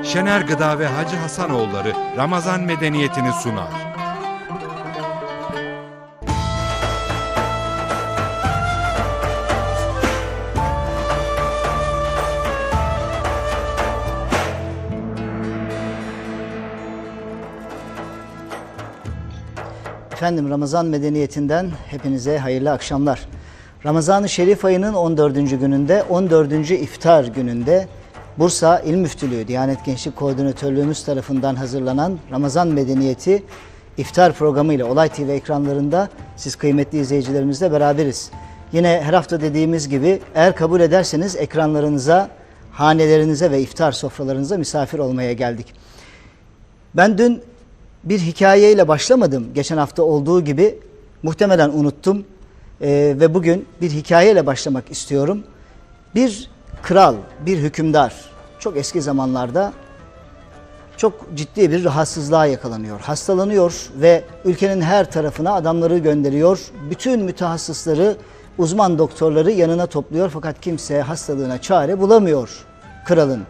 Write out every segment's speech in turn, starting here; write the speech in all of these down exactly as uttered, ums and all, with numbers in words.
Şener Gıda ve Hacı Hasanoğulları Ramazan Medeniyeti'ni sunar. Efendim, Ramazan Medeniyeti'nden hepinize hayırlı akşamlar. Ramazan-ı Şerif ayının on dördüncü gününde, on dördüncü iftar gününde Bursa İl Müftülüğü, Diyanet Gençlik Koordinatörlüğümüz tarafından hazırlanan Ramazan Medeniyeti iftar programı ile Olay T V ekranlarında siz kıymetli izleyicilerimizle beraberiz. Yine her hafta dediğimiz gibi eğer kabul ederseniz ekranlarınıza, hanelerinize ve iftar sofralarınıza misafir olmaya geldik. Ben dün bir hikayeyle başlamadım. Geçen hafta olduğu gibi muhtemelen unuttum ee, ve bugün bir hikayeyle başlamak istiyorum. Bir kral, bir hükümdar çok eski zamanlarda çok ciddi bir rahatsızlığa yakalanıyor, hastalanıyor ve ülkenin her tarafına adamları gönderiyor. Bütün mütehassısları, uzman doktorları yanına topluyor fakat kimse hastalığına çare bulamıyor kralın.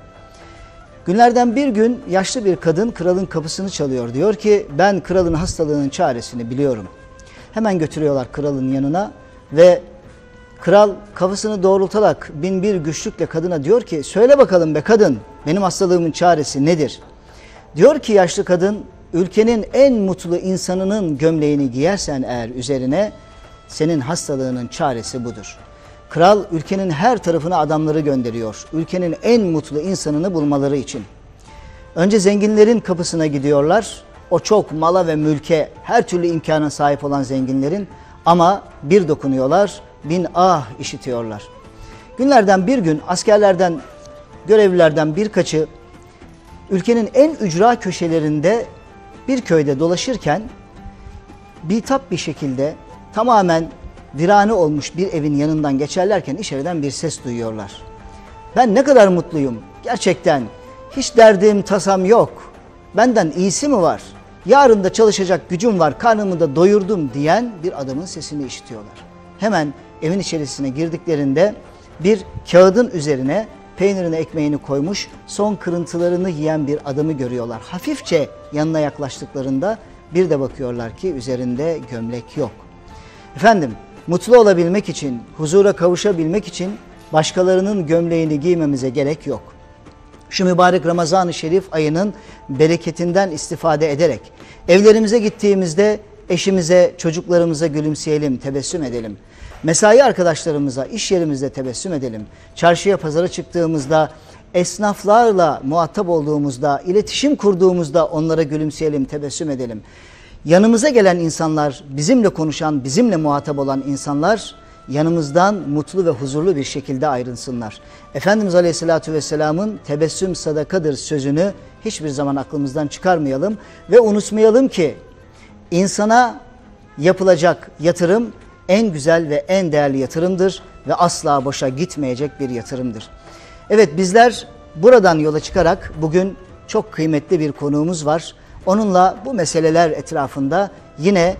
Günlerden bir gün yaşlı bir kadın kralın kapısını çalıyor. Diyor ki ben kralın hastalığının çaresini biliyorum. Hemen götürüyorlar kralın yanına ve kral kafasını doğrultarak bin bir güçlükle kadına diyor ki söyle bakalım be kadın, benim hastalığımın çaresi nedir? Diyor ki yaşlı kadın, ülkenin en mutlu insanının gömleğini giyersen eğer üzerine senin hastalığının çaresi budur. Kral ülkenin her tarafına adamları gönderiyor. Ülkenin en mutlu insanını bulmaları için. Önce zenginlerin kapısına gidiyorlar. O çok mala ve mülke, her türlü imkana sahip olan zenginlerin, ama bir dokunuyorlar, bin ah işitiyorlar. Günlerden bir gün askerlerden, görevlilerden birkaçı ülkenin en ücra köşelerinde bir köyde dolaşırken bitap bir şekilde tamamen virane olmuş bir evin yanından geçerlerken içeriden bir ses duyuyorlar. Ben ne kadar mutluyum gerçekten, hiç derdim tasam yok, benden iyisi mi var, yarın da çalışacak gücüm var, karnımı da doyurdum diyen bir adamın sesini işitiyorlar. Hemen evin içerisine girdiklerinde bir kağıdın üzerine peynirini ekmeğini koymuş son kırıntılarını yiyen bir adamı görüyorlar. Hafifçe yanına yaklaştıklarında bir de bakıyorlar ki üzerinde gömlek yok. Efendim, mutlu olabilmek için, huzura kavuşabilmek için başkalarının gömleğini giymemize gerek yok. Şu mübarek Ramazan-ı Şerif ayının bereketinden istifade ederek evlerimize gittiğimizde eşimize, çocuklarımıza gülümseyelim, tebessüm edelim. Mesai arkadaşlarımıza, iş yerimizde tebessüm edelim. Çarşıya, pazara çıktığımızda, esnaflarla muhatap olduğumuzda, iletişim kurduğumuzda onlara gülümseyelim, tebessüm edelim. Yanımıza gelen insanlar, bizimle konuşan, bizimle muhatap olan insanlar yanımızdan mutlu ve huzurlu bir şekilde ayrılsınlar. Efendimiz Aleyhisselatü Vesselam'ın tebessüm sadakadır sözünü hiçbir zaman aklımızdan çıkarmayalım ve unutmayalım ki insana yapılacak yatırım en güzel ve en değerli yatırımdır ve asla boşa gitmeyecek bir yatırımdır. Evet, bizler buradan yola çıkarak bugün çok kıymetli bir konuğumuz var. Onunla bu meseleler etrafında yine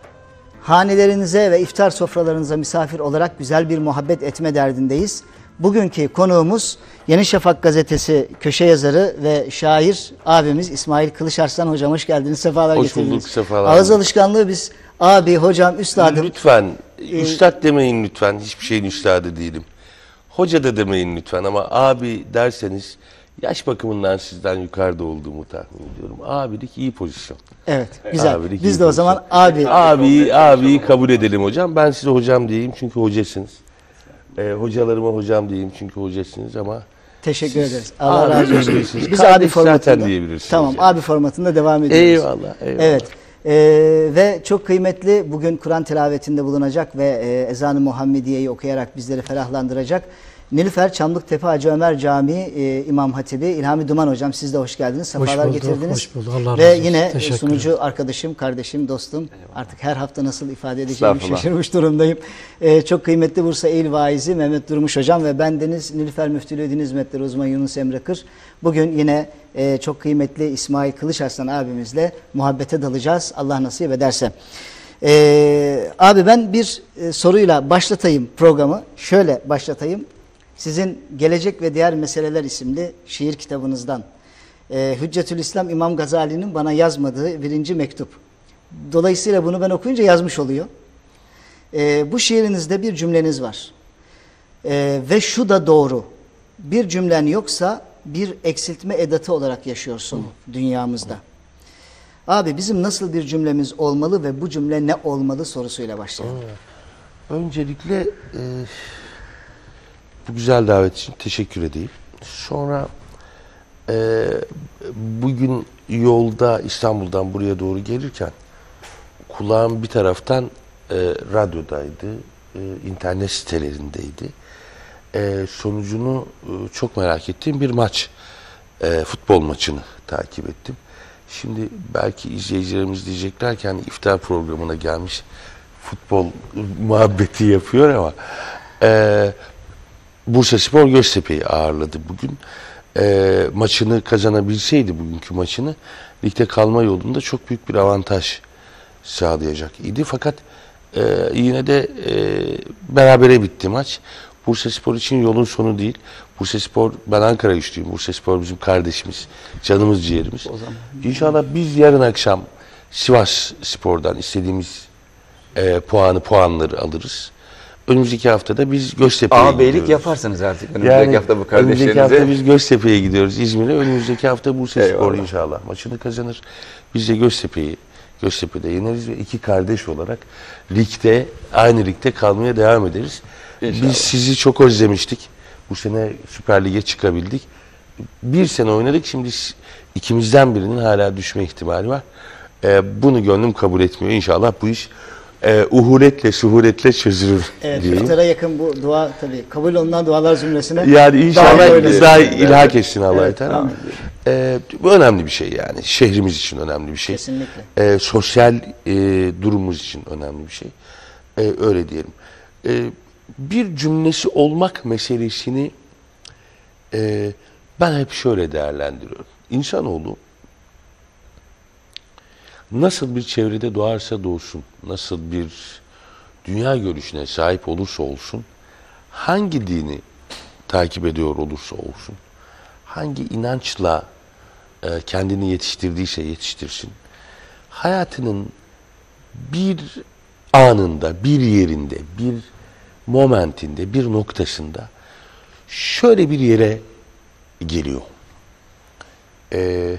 hanelerinize ve iftar sofralarınıza misafir olarak güzel bir muhabbet etme derdindeyiz. Bugünkü konuğumuz Yeni Şafak gazetesi köşe yazarı ve şair abimiz İsmail Kılıçarslan hocam, hoş geldiniz, sefalar hoş getirdiniz. Hoş bulduk, sefalar. Ağız alışkanlığı biz abi, hocam, üstadım. Lütfen, ee, üstad demeyin lütfen, hiçbir şeyin üstadı değilim. Hoca da demeyin lütfen ama abi derseniz yaş bakımından sizden yukarıda olduğumu tahmin ediyorum. Abilik iyi pozisyon. Evet, güzel. Abilik biz de o zaman pozisyon. abi. Abi, abiyi kabul edelim hocam. Ben size hocam diyeyim çünkü hocasınız. Ee, hocalarıma hocam diyeyim çünkü hocasınız ama... Teşekkür ederiz. Allah razı olsun. Biz abi formatında diyebilirsiniz. Tamam, yani. Abi formatında devam ediyoruz. Eyvallah, eyvallah. Evet. Ee, ve çok kıymetli, bugün Kur'an tilavetinde bulunacak ve e, Ezan-ı Muhammediye'yi okuyarak bizleri ferahlandıracak Nilüfer Çamlıktepe Hacı Ömer Camii e, İmam Hatibi İlhami Duman hocam, siz de hoş geldiniz. Sefalar bulduk, getirdiniz. Hoş bulduk. Allah razı olsun. Ve yine sunucu arkadaşım, kardeşim, dostum. Eyvallah. Artık her hafta nasıl ifade edeceğimi şaşırmış durumdayım. E, çok kıymetli Bursa İl Vaizi Mehmet Durmuş hocam ve bendeniz Nilüfer Müftülüğü Din Hizmetleri Uzmanı Yunus Emre Kır. Bugün yine e, çok kıymetli İsmail Kılıçarslan abimizle muhabbete dalacağız, Allah nasip ederse. E, abi ben bir e, soruyla başlatayım programı. Şöyle başlatayım. Sizin Gelecek ve Diğer Meseleler isimli şiir kitabınızdan e, Hüccetül İslam İmam Gazali'nin bana yazmadığı birinci mektup. Dolayısıyla bunu ben okuyunca yazmış oluyor. E, bu şiirinizde bir cümleniz var. E, ve şu da doğru. Bir cümlen yoksa bir eksiltme edatı olarak yaşıyorsun Hı. dünyamızda. Hı. Abi bizim nasıl bir cümlemiz olmalı ve bu cümle ne olmalı sorusuyla başlayalım. Öncelikle e, bu güzel davet için teşekkür edeyim. Sonra e, bugün yolda İstanbul'dan buraya doğru gelirken kulağım bir taraftan e, radyodaydı, e, internet sitelerindeydi. E, sonucunu e, çok merak ettiğim bir maç, e, futbol maçını takip ettim. Şimdi belki izleyicilerimiz diyecekler ki hani iftar programına gelmiş futbol muhabbeti yapıyor ama e, Bursaspor Göztepe'yi ağırladı bugün. E, maçını kazanabilseydi bugünkü maçını ligde kalma yolunda çok büyük bir avantaj sağlayacak idi. Fakat e, yine de e, berabere bitti maç. Bursaspor için yolun sonu değil. Bursaspor, ben Ankara güçlüyüm. Bursaspor bizim kardeşimiz, canımız ciğerimiz. O zaman. İnşallah biz yarın akşam Sivas Spor'dan istediğimiz e, puanı, puanları alırız. Önümüzdeki haftada biz Göztepe'ye gidiyoruz. Ağabeylik yaparsınız artık. Önümüzdeki yani, hafta bu kardeşlerinize. Önümüzdeki hafta biz Göztepe'ye gidiyoruz İzmir'e. Önümüzdeki hafta Bursaspor inşallah maçını kazanır. Biz de Göztepe'yi Göztepe'de yeneriz ve iki kardeş olarak ligde, aynı ligde kalmaya devam ederiz. İnşallah. Biz sizi çok özlemiştik. Bu sene Süper Lig'e çıkabildik. Bir sene oynadık. Şimdi ikimizden birinin hala düşme ihtimali var. Ee, bunu gönlüm kabul etmiyor. İnşallah bu iş e, uhuletle, suhuletle çözülür. Evet, iftara yakın bu dua tabii. Kabul olunan dualar zümresine. Yani inşallah biz daha ilhak etsin Allah-u evet, Teala. tamam. Ee, bu önemli bir şey yani. Şehrimiz için önemli bir şey. Kesinlikle. Ee, sosyal e, durumumuz için önemli bir şey. Ee, öyle diyelim. Ee, bir cümlesi olmak meselesini e, ben hep şöyle değerlendiriyorum. İnsanoğlu nasıl bir çevrede doğarsa doğsun, nasıl bir dünya görüşüne sahip olursa olsun, hangi dini takip ediyor olursa olsun, hangi inançla e, kendini yetiştirdiyse yetiştirsin, hayatının bir anında, bir yerinde, bir momentinde, bir noktasında şöyle bir yere geliyor. Ee,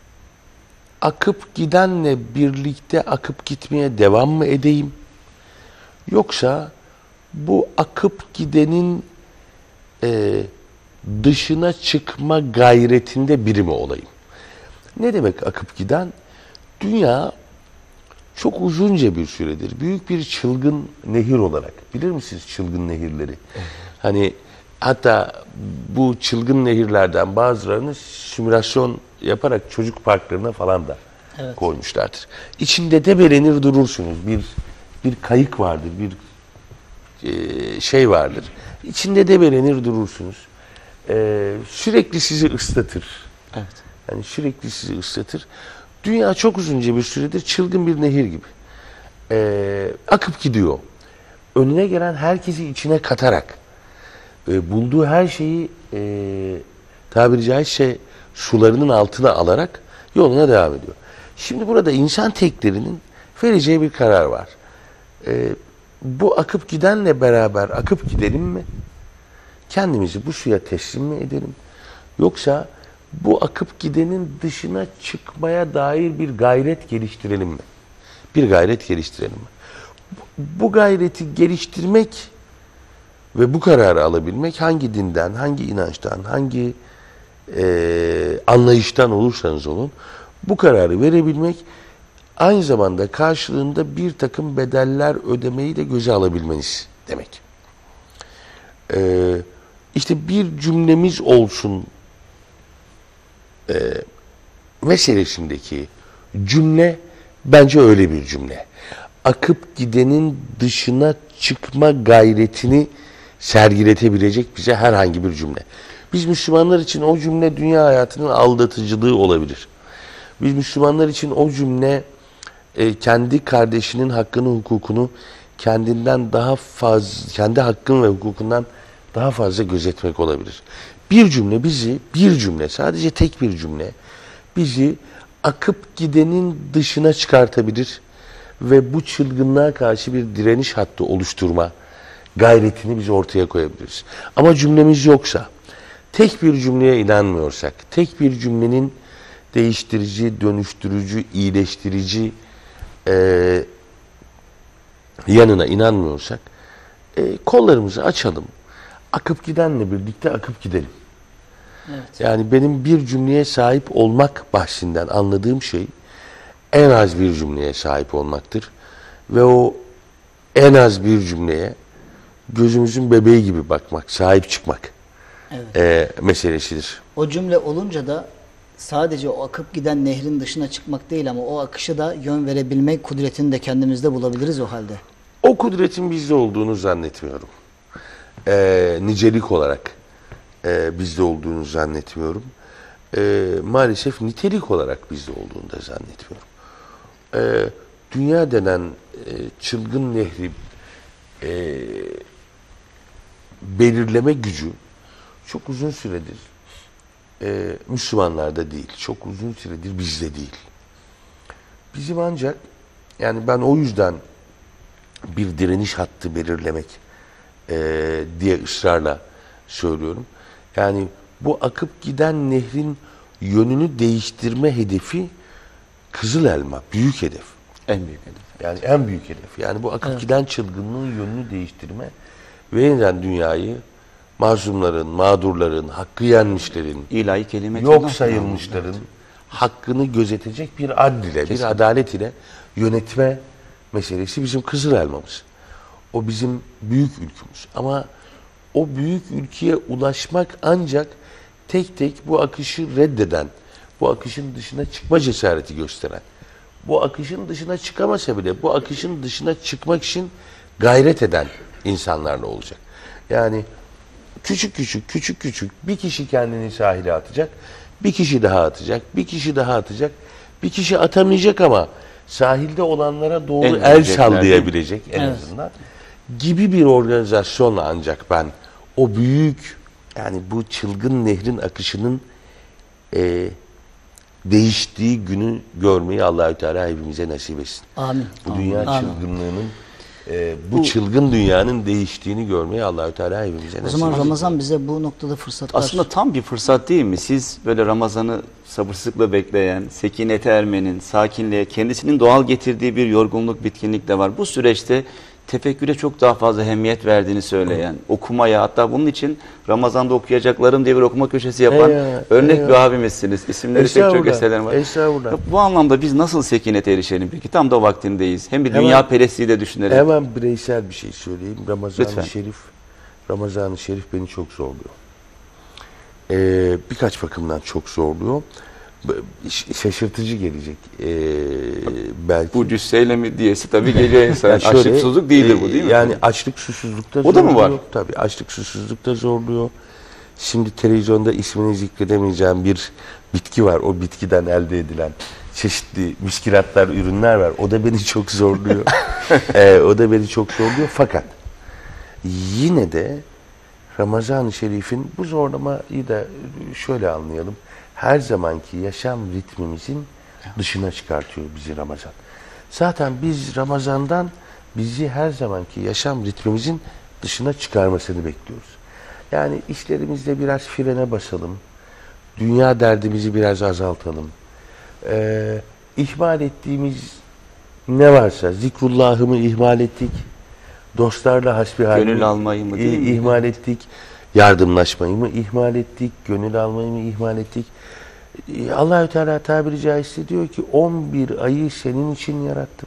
akıp gidenle birlikte akıp gitmeye devam mı edeyim? Yoksa bu akıp gidenin e, dışına çıkma gayretinde biri mi olayım? Ne demek akıp giden? Dünya çok uzunca bir süredir büyük bir çılgın nehir olarak, bilir misiniz çılgın nehirleri? Hani hatta bu çılgın nehirlerden bazılarını simülasyon yaparak çocuk parklarına falan da evet. koymuşlardır. İçinde debelenir durursunuz. Bir bir kayık vardır, bir e, şey vardır. İçinde debelenir durursunuz. E, sürekli sizi ıslatır. Evet. Yani sürekli sizi ıslatır. Dünya çok uzunca bir süredir çılgın bir nehir gibi. Ee, akıp gidiyor. Önüne gelen herkesi içine katarak, e, bulduğu her şeyi e, tabiri caizse sularının altına alarak yoluna devam ediyor. Şimdi burada insan teklerinin vereceği bir karar var. E, bu akıp gidenle beraber akıp gidelim mi? Kendimizi bu suya teslim mi edelim? Yoksa bu akıp gidenin dışına çıkmaya dair bir gayret geliştirelim mi? Bir gayret geliştirelim mi? Bu gayreti geliştirmek ve bu kararı alabilmek hangi dinden, hangi inançtan, hangi e, anlayıştan olursanız olun, bu kararı verebilmek aynı zamanda karşılığında bir takım bedeller ödemeyi de göze alabilmeniz demek. E, işte bir cümlemiz olsun E, meselesindeki cümle bence öyle bir cümle. Akıp gidenin dışına çıkma gayretini sergiletebilecek bize herhangi bir cümle. Biz Müslümanlar için o cümle dünya hayatının aldatıcılığı olabilir. Biz Müslümanlar için o cümle e, kendi kardeşinin hakkını, hukukunu kendinden daha fazla, kendi hakkın ve hukukundan daha fazla gözetmek olabilir. Bir cümle bizi, bir cümle, sadece tek bir cümle bizi akıp gidenin dışına çıkartabilir ve bu çılgınlığa karşı bir direniş hattı oluşturma gayretini biz ortaya koyabiliriz. Ama cümlemiz yoksa, tek bir cümleye inanmıyorsak, tek bir cümlenin değiştirici, dönüştürücü, iyileştirici e, yanına inanmıyorsak, e, kollarımızı açalım, akıp gidenle birlikte akıp gidelim. Evet. Yani benim bir cümleye sahip olmak bahsinden anladığım şey en az bir cümleye sahip olmaktır. Ve o en az bir cümleye gözümüzün bebeği gibi bakmak, sahip çıkmak Evet. e, meselesidir. O cümle olunca da sadece o akıp giden nehrin dışına çıkmak değil ama o akışı da yön verebilmek kudretini de kendimizde bulabiliriz o halde. O kudretin bizde olduğunu zannetmiyorum. E, nicelik olarak e, bizde olduğunu zannetmiyorum. E, maalesef nitelik olarak bizde olduğunu da zannetmiyorum. E, dünya denen e, çılgın nehri e, belirleme gücü çok uzun süredir e, Müslümanlarda değil, çok uzun süredir bizde değil. Bizim ancak, yani ben o yüzden bir direniş hattı belirlemek e, diye ısrarla söylüyorum. Yani bu akıp giden nehrin yönünü değiştirme hedefi Kızıl Elma, büyük hedef. En büyük hedef. Yani en büyük hedef. Yani bu akıp Evet. giden çılgınlığın yönünü değiştirme ve yeniden dünyayı mazlumların, mağdurların, hakkı yenmişlerin, İlahi kelimetin yok nasıl sayılmışların anlamı? hakkını gözetecek bir adl ile, bir adalet ile yönetme meselesi bizim Kızıl Elmamız. O bizim büyük ülkümüz. Ama o büyük ülkeye ulaşmak ancak tek tek bu akışı reddeden, bu akışın dışına çıkma cesareti gösteren, bu akışın dışına çıkamasa bile bu akışın dışına çıkmak için gayret eden insanlarla olacak. Yani küçük küçük, küçük küçük bir kişi kendini sahile atacak, bir kişi daha atacak, bir kişi daha atacak, bir kişi atamayacak ama sahilde olanlara doğru El el, verecekler, sallayabilecek en Evet. azından gibi bir organizasyonla ancak ben o büyük, yani bu çılgın nehrin akışının e, değiştiği günü görmeyi Allah-u Teala hepimize nasip etsin. Amin. Bu dünya Amin. çılgınlığının, e, bu, çılgın dünyanın değiştiğini görmeyi Allah-u Teala hepimize O nasip zaman etsin. Ramazan bize bu noktada fırsatlar... Aslında tam bir fırsat değil mi? Siz böyle Ramazan'ı sabırsızlıkla bekleyen, sekinete ermenin, sakinliğe, kendisinin doğal getirdiği bir yorgunluk, bitkinlik de var. Bu süreçte tefekküre çok daha fazla ehemmiyet verdiğini söyleyen, okumaya, hatta bunun için Ramazan'da okuyacaklarım diye bir okuma köşesi yapan Eyvallah, örnek eyvallah. bir abimizsiniz. İsimleri pek çok Estağfurullah, eserlerim var. estağfurullah. Bu anlamda biz nasıl sekinete erişelim peki? Tam da vaktindeyiz. Hem bir Hemen- dünya perestliği de düşünerek. Hemen bireysel bir şey söyleyeyim. Ramazan-ı Lütfen. Şerif, Ramazan-ı Şerif beni çok zorluyor. Ee, birkaç bakımdan çok zorluyor. B- ş- Şaşırtıcı gelecek ee, belki. Bu cüsseyle mi diyesi tabii geliyor insan. Yani şöyle, Açlık susuzluk değildir bu değil mi? Yani açlık susuzlukta O da mı zorluyor. var? Tabii açlık susuzlukta zorluyor. Şimdi televizyonda ismini zikredemeyeceğim bir bitki var. O bitkiden elde edilen çeşitli miskilatlar, ürünler var. O da beni çok zorluyor. ee, o da beni çok zorluyor. Fakat yine de Ramazan-ı Şerif'in bu zorlamayı da şöyle anlayalım. Her zamanki yaşam ritmimizin dışına çıkartıyor bizi Ramazan. Zaten biz Ramazan'dan bizi her zamanki yaşam ritmimizin dışına çıkarmasını bekliyoruz. Yani işlerimizde biraz frene basalım. Dünya derdimizi biraz azaltalım. Ee, ihmal ettiğimiz ne varsa, zikrullahımı ihmal ettik. Dostlarla hasbihalimi Gönül almayı mı değil mi? ihmal ettik. Yardımlaşmayı mı ihmal ettik? Gönül almayı mı ihmal ettik? Ee, Allah-u Teala tabiri caizse diyor ki on bir ayı senin için yarattım.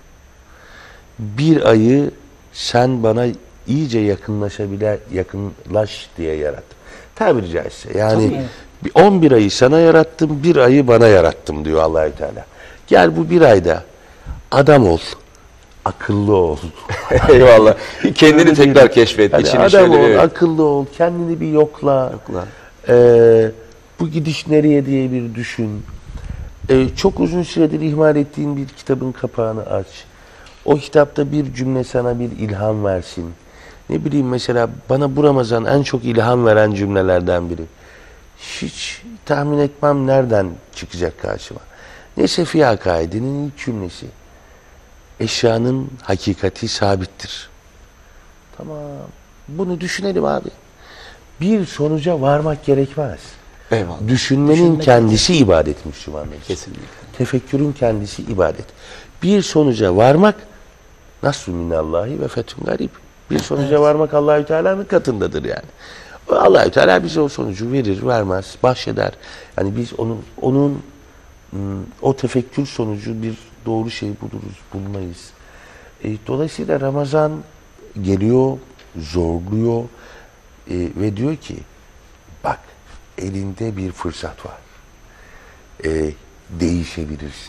Bir ayı sen bana iyice yakınlaşabile yakınlaş diye yarattım. Tabiri caizse. Yani Tabii. bir on bir ayı sana yarattım, bir ayı bana yarattım diyor Allah-u Teala. Gel bu bir ayda adam ol, akıllı ol. Eyvallah. Kendini Öyle tekrar değil. keşfet. Yani İçini adam şöyle ol, bir- akıllı ol, kendini bir yokla. Yokla. Ee, bu gidiş nereye diye bir düşün. Ee, çok uzun süredir ihmal ettiğin bir kitabın kapağını aç. O kitapta bir cümle sana bir ilham versin. Ne bileyim mesela bana bu Ramazan en çok ilham veren cümlelerden biri. hiç tahmin etmem nereden çıkacak karşıma. Nesefi akaidinin ilk cümlesi. Eşyanın hakikati sabittir. Tamam. Bunu düşünelim abi. Bir sonuca varmak gerekmez. Eyvallah. Düşünmenin Düşünmek kendisi ibadet Müslümanlar için. Kesinlikle. Tefekkürün kendisi ibadet. Bir sonuca varmak nasıl minallahi ve fethun garib. Bir sonuca Evet. varmak Allahü Teala'nın katındadır yani. Allahü Teala bize o sonucu verir, vermez, bahşeder. Yani biz onun onun ım, o tefekkür sonucu bir doğru şey buluruz, bulmayız. E, dolayısıyla Ramazan geliyor, zorluyor e, ve diyor ki bak elinde bir fırsat var. E, değişebilirsin.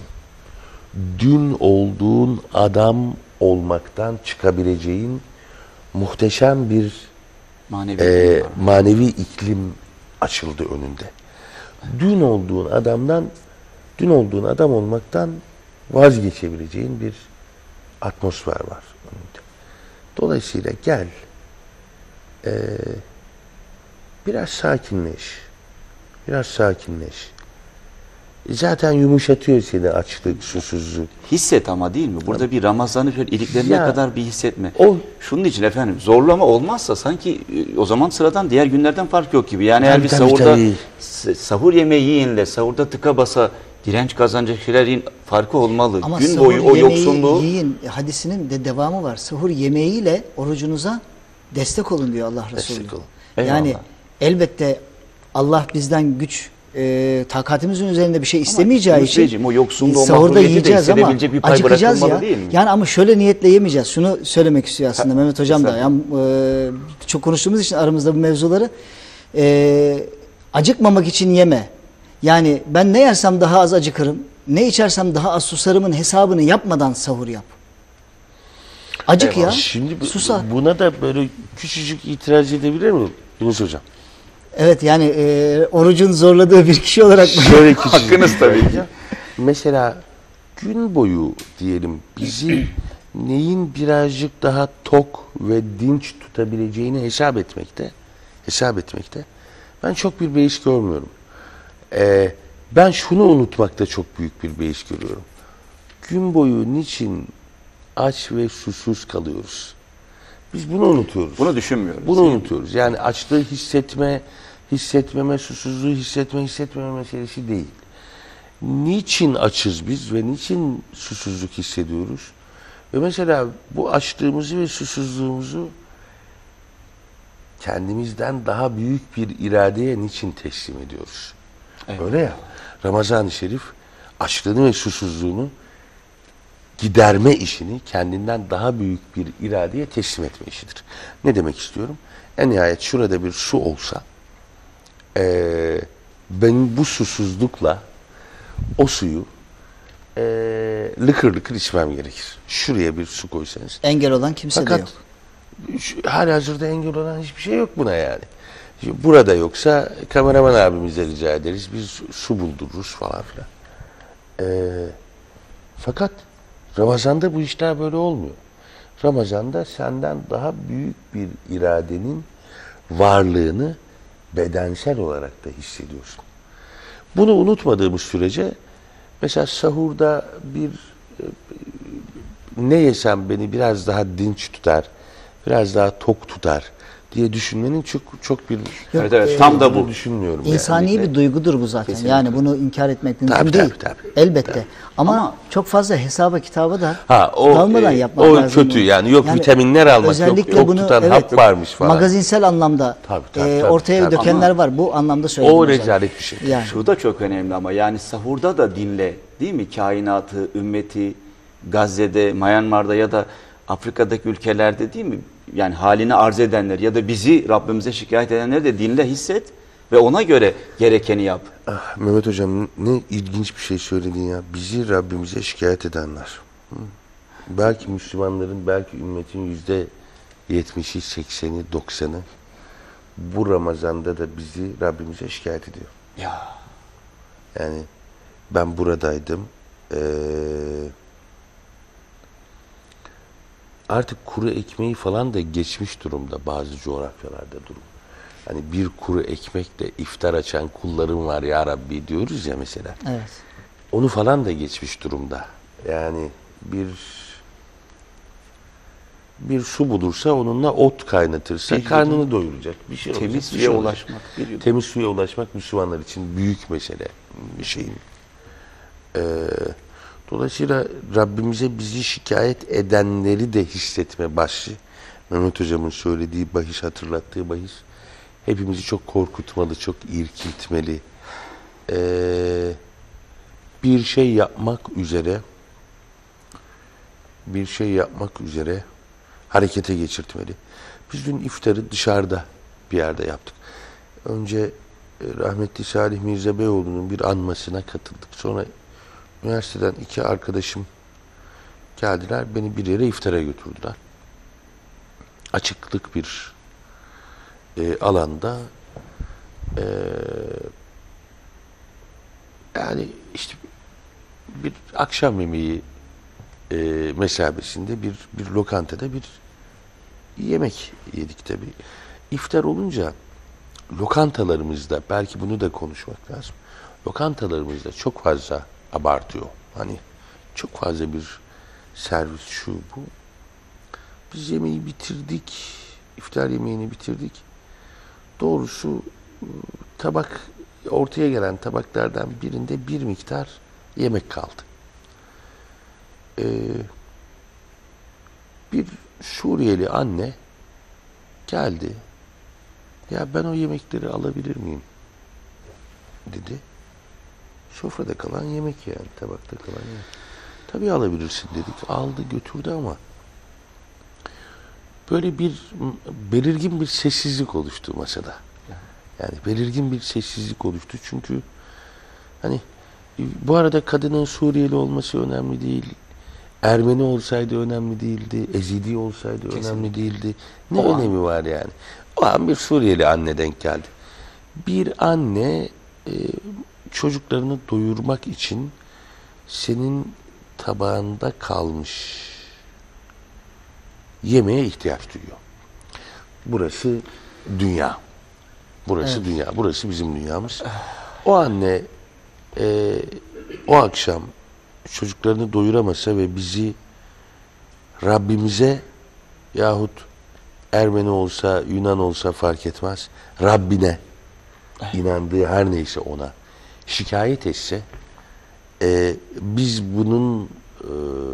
Dün olduğun adam olmaktan çıkabileceğin muhteşem bir Manevi. e, var. manevi iklim açıldı önünde. Dün olduğun adamdan, dün olduğun adam olmaktan vazgeçebileceğin bir atmosfer var önünde. Dolayısıyla gel, e, biraz sakinleş, biraz sakinleş. Zaten yumuşatıyor seni açlık, susuzluk. Hisset ama değil mi? Burada bir Ramazan'ı şöyle iliklerine Ya, kadar bir hissetme. o- Şunun için efendim zorlama olmazsa sanki e, o zaman sıradan diğer günlerden fark yok gibi. Yani eğer Tabii, bir tabii, sahurda tabii. s- sahur yemeği yiyin de sahurda tıka basa direnç kazanacak şeyler yiyin farkı olmalı. Ama Gün sahur boyu o yemeği yoksunluğu yiyin hadisinin de devamı var. Sahur yemeğiyle orucunuza destek olun diyor Allah Resulü. Destek olun. Yani Eyvallah. elbette Allah bizden güç e, takatimizin üzerinde bir şey istemeyeceği Yunus için Beyciğim, o yoksunluğu, o sahurda mahrumiyeti de yiyeceğiz ama hissedebilecek bir pay acıkacağız ya. bırakılmalı değil mi? Yani ama şöyle niyetle yemeyeceğiz. Şunu söylemek istiyor aslında Ha, Mehmet Hocam da. mesela. Yani, e, çok konuştuğumuz için aramızda bu mevzuları e, acıkmamak için yeme. Yani ben ne yersem daha az acıkırım, ne içersem daha az susarımın hesabını yapmadan sahur yap. Acık ya, Şimdi bu- susar. buna da böyle küçücük itiraz edebilir miyim Yunus Hocam? Evet yani e, orucun zorladığı bir kişi olarak Şöyle küçücük Hakkınız bir tabii itiraz ki. edeceğim. Mesela gün boyu diyelim bizi neyin birazcık daha tok ve dinç tutabileceğini hesap etmekte, hesap etmekte ben çok bir beis görmüyorum. Ee, ben şunu unutmakta çok büyük bir beis görüyorum. Gün boyu niçin aç ve susuz kalıyoruz? Biz bunu unutuyoruz. bunu düşünmüyoruz. Bunu unutuyoruz. Yani açlığı hissetme, hissetmeme, susuzluğu hissetme, hissetmeme meselesi değil. Niçin açız biz ve niçin susuzluk hissediyoruz? Ve mesela bu açlığımızı ve susuzluğumuzu kendimizden daha büyük bir iradeye niçin teslim ediyoruz? Evet. Öyle ya. Ramazan-ı Şerif açlığını ve susuzluğunu giderme işini kendinden daha büyük bir iradeye teslim etme işidir. Ne demek istiyorum? En nihayet şurada bir su olsa eee ben bu susuzlukla o suyu eee lıkır lıkır içmem gerekir. Şuraya bir su koysanız. engel olan kimse de Fakat yok. şu, halihazırda engel olan hiçbir şey yok buna yani. Şimdi burada yoksa kameraman abimize rica ederiz. Biz su buldururuz falan filan. Ee, fakat Ramazan'da bu işler böyle olmuyor. Ramazan'da senden daha büyük bir iradenin varlığını bedensel olarak da hissediyorsun. Bunu unutmadığımız sürece mesela sahurda bir e, ne yesem beni biraz daha dinç tutar, biraz daha tok tutar diye düşünmenin çok çok bir Evet, evet, e, tam da bu. olduğunu düşünmüyorum. İnsani yani. bir duygudur bu zaten. Kesinlikle. Yani bunu inkar etmek mümkün Tabii, değil. tabii, tabii. Elbette. Tabii. Ama, Ama- çok fazla hesaba kitaba da Ha, o, dalmadan e, yapmak o lazım. kötü bunu. yani. Yok vitaminler almak, yok özellikle tok bunu, tutan evet, hap varmış falan. Magazinsel anlamda Tabii, tabii, e, tabii, ortaya tabii. dökenler Ama- var. Bu anlamda söyledim. O özellikle. rezalet bir şey. Yani. Şu da çok önemli ama yani sahurda da dinle değil mi? Kainatı, ümmeti, Gazze'de, Myanmar'da ya da Afrika'daki ülkelerde değil mi? Yani halini arz edenler ya da bizi Rabbimize şikayet edenleri de dinle, hisset ve ona göre gerekeni yap. Ah, Mehmet Hocam ne ilginç bir şey söyledin ya. Bizi Rabbimize şikayet edenler. Hı. Belki Müslümanların, belki ümmetin yüzde yetmişi, sekseni, doksanı bu Ramazan'da da bizi Rabbimize şikayet ediyor. Ya Yani ben buradaydım. Ee, artık kuru ekmeği falan da geçmiş durumda bazı coğrafyalarda durum. Hani bir kuru ekmekle iftar açan kullarım var ya Rabbi diyoruz ya mesela. Evet. Onu falan da geçmiş durumda. Yani bir bir su bulursa onunla ot kaynatırsa Bir karnını yudum doyuracak. Bir şey olacak, Temiz bir suya şey olacak. ulaşmak. Bir yudum. Temiz suya ulaşmak Müslümanlar için büyük mesele bir şeyin. Ee, dolayısıyla Rabbimize bizi şikayet edenleri de hissetme bahsi. Mehmet Hocam'ın söylediği bahis, hatırlattığı bahis hepimizi çok korkutmalı, çok irkiltmeli. Ee, bir şey yapmak üzere bir şey yapmak üzere harekete geçirtmeli. Biz dün iftarı dışarıda bir yerde yaptık. Önce e, rahmetli Salih Mirza Beyoğlu'nun bir anmasına katıldık. Sonra üniversiteden iki arkadaşım geldiler, beni bir yere iftara götürdüler. Açıklık bir e, alanda e, yani işte bir akşam yemeği e, mesabesinde bir bir lokantada bir yemek yedik tabii. İftar olunca lokantalarımızda, belki bunu da konuşmak lazım. Lokantalarımızda çok fazla abartıyor. Hani çok fazla bir servis şu bu. Biz yemeği bitirdik. İftar yemeğini bitirdik. Doğrusu tabak, ortaya gelen tabaklardan birinde bir miktar yemek kaldı. Ee, bir Suriyeli anne geldi. Ya ben o yemekleri alabilir miyim? Dedi. Sofrada kalan yemek yani, tabakta kalan yemek. Tabii alabilirsin dedik. Aldı götürdü ama böyle bir belirgin bir sessizlik oluştu masada. Yani belirgin bir sessizlik oluştu çünkü hani bu arada kadının Suriyeli olması önemli değil. Ermeni olsaydı önemli değildi. Ezidi olsaydı Kesinlikle önemli değildi. Ne o önemi an var yani? O an bir Suriyeli anne denk geldi. Bir anne e, çocuklarını doyurmak için senin tabağında kalmış yemeğe ihtiyaç duyuyor. Burası dünya. Burası Evet. dünya. Burası bizim dünyamız. O anne e, o akşam çocuklarını doyuramasa ve bizi Rabbimize yahut Ermeni olsa, Yunan olsa fark etmez, Rabbine inandığı her neyse ona şikayet etse e, biz bunun e,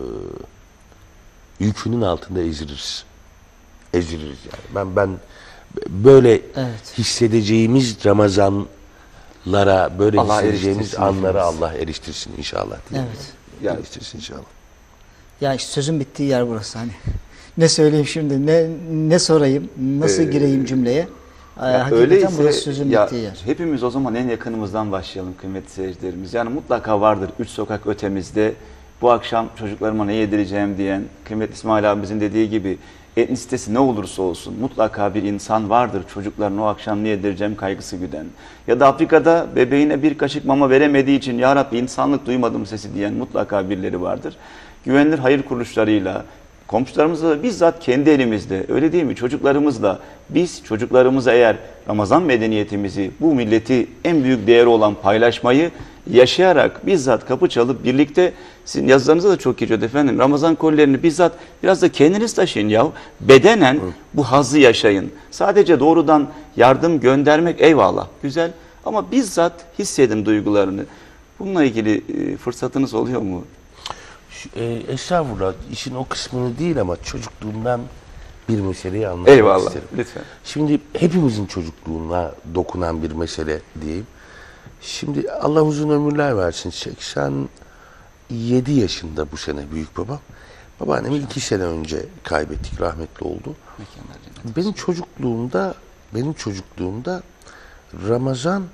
yükünün altında eziliriz. Eziliriz yani. Ben ben böyle Evet. hissedeceğimiz Ramazanlara, böyle Allah hissedeceğimiz eriştirsin anlara hepimiz. Allah eriştirsin inşallah. diye. Evet. Ya eriştirsin inşallah. Ya işte sözün bittiği yer burası hani. Ne söyleyeyim şimdi, ne ne sorayım, nasıl Ee, gireyim cümleye? Ee, Ya hakikaten öyleyse burası sözün ya bittiği yer. hepimiz o zaman en yakınımızdan başlayalım kıymetli seyircilerimiz. Yani mutlaka vardır üç sokak ötemizde bu akşam çocuklarıma ne yedireceğim diyen, kıymetli İsmail abimizin dediği gibi etnisitesi ne olursa olsun mutlaka bir insan vardır çocuklarına o akşam ne yedireceğim kaygısı güden. Ya da Afrika'da bebeğine bir kaşık mama veremediği için ya Rabbi insanlık duymadım sesi diyen mutlaka birileri vardır. Güvenilir hayır kuruluşlarıyla, komşularımızla bizzat kendi elimizde, öyle değil mi? Çocuklarımızla, biz çocuklarımıza eğer Ramazan medeniyetimizi, bu milleti en büyük değeri olan paylaşmayı yaşayarak bizzat kapı çalıp birlikte, sizin yazılarınızda da çok geçiyor efendim, Ramazan kolilerini bizzat biraz da kendiniz taşıyın ya. Bedenen bu hazzı yaşayın. Sadece doğrudan yardım göndermek eyvallah, güzel ama bizzat hissedin duygularını. Bununla ilgili e, fırsatınız oluyor mu? E, estağfurullah, işin o kısmını değil ama çocukluğumdan bir meseleyi anlatmak Eyvallah, isterim. lütfen. Şimdi hepimizin çocukluğuna dokunan bir mesele diyeyim. Şimdi Allah uzun ömürler versin. seksen yedi yaşında bu sene büyük babam. Babaannemi iki sene önce kaybettik, rahmetli oldu. Benim çocukluğumda, benim çocukluğumda Ramazan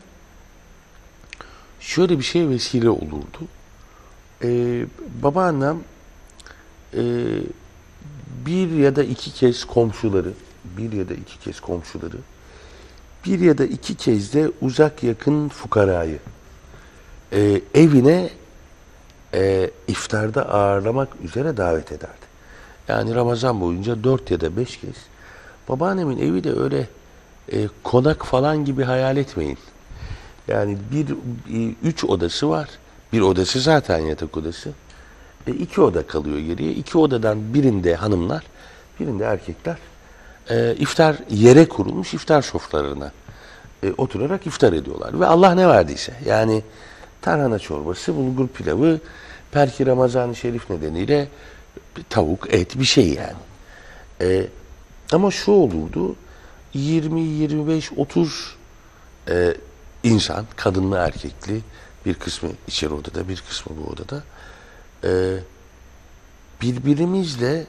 şöyle bir şey vesile olurdu. Ee, babaannem e, bir ya da iki kez komşuları, bir ya da iki kez komşuları, bir ya da iki kez de uzak yakın fukarayı e, evine e, iftarda ağırlamak üzere davet ederdi. Yani Ramazan boyunca dört ya da beş kez. Babaannemin evi de öyle e, konak falan gibi hayal etmeyin. Yani bir e, üç odası var. Bir odası zaten yatak odası. E, iki oda kalıyor geriye. İki odadan birinde hanımlar, birinde erkekler e, iftar yere kurulmuş iftar sofralarına e, oturarak iftar ediyorlar. Ve Allah ne verdiyse, yani tarhana çorbası, bulgur pilavı, belki Ramazan-ı Şerif nedeniyle tavuk, et bir şey yani. E, ama şu olurdu, yirmi, yirmi beş, otuz e, insan, kadınlı erkekli, bir kısmı içeri odada, bir kısmı bu odada, e, birbirimizle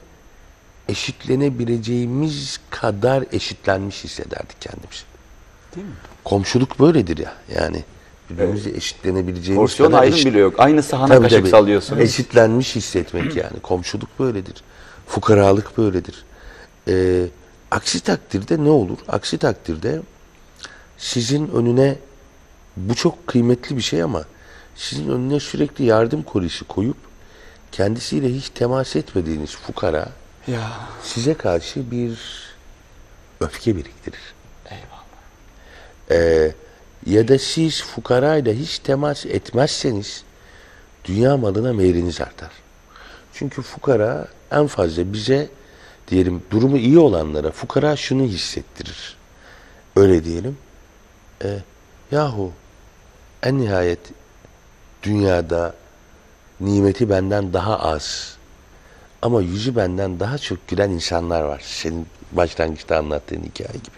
eşitlenebileceğimiz kadar eşitlenmiş hissederdik kendimizi. Değil mi? Komşuluk böyledir ya, yani birbirimizle eşitlenebileceğimiz Porsiyon kadar ayrım eşit- bile yok. Aynı sahana Tabii, kaşık tabii. sallıyorsunuz. Eşitlenmiş hissetmek yani. Komşuluk böyledir. Fukaralık böyledir. Ee, aksi takdirde ne olur? Aksi takdirde sizin önüne, bu çok kıymetli bir şey ama sizin önüne sürekli yardım kolisi koyup kendisiyle hiç temas etmediğiniz fukara Ya. size karşı bir öfke biriktirir. Eyvallah. Ee, ya da siz fukarayla hiç temas etmezseniz dünya malına meyliniz artar. Çünkü fukara en fazla bize, diyelim durumu iyi olanlara fukara şunu hissettirir. Öyle diyelim. E, yahu en nihayet dünyada nimeti benden daha az ama yüzü benden daha çok gülen insanlar var. Senin başlangıçta anlattığın hikaye gibi.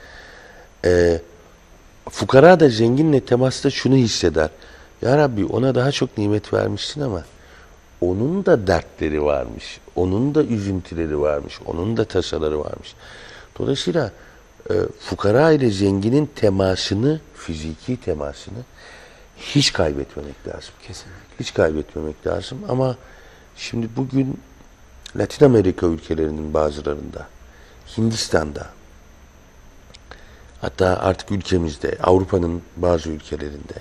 E, fukara da zenginle temasta şunu hisseder. Ya Rabbi, ona daha çok nimet vermişsin ama onun da dertleri varmış. Onun da üzüntüleri varmış. Onun da tasaları varmış. Dolayısıyla e, fukara ile zenginin temasını, fiziki temasını hiç kaybetmemek lazım. Kesinlikle. Hiç kaybetmemek lazım ama şimdi bugün Latin Amerika ülkelerinin bazılarında, Hindistan'da, hatta artık ülkemizde, Avrupa'nın bazı ülkelerinde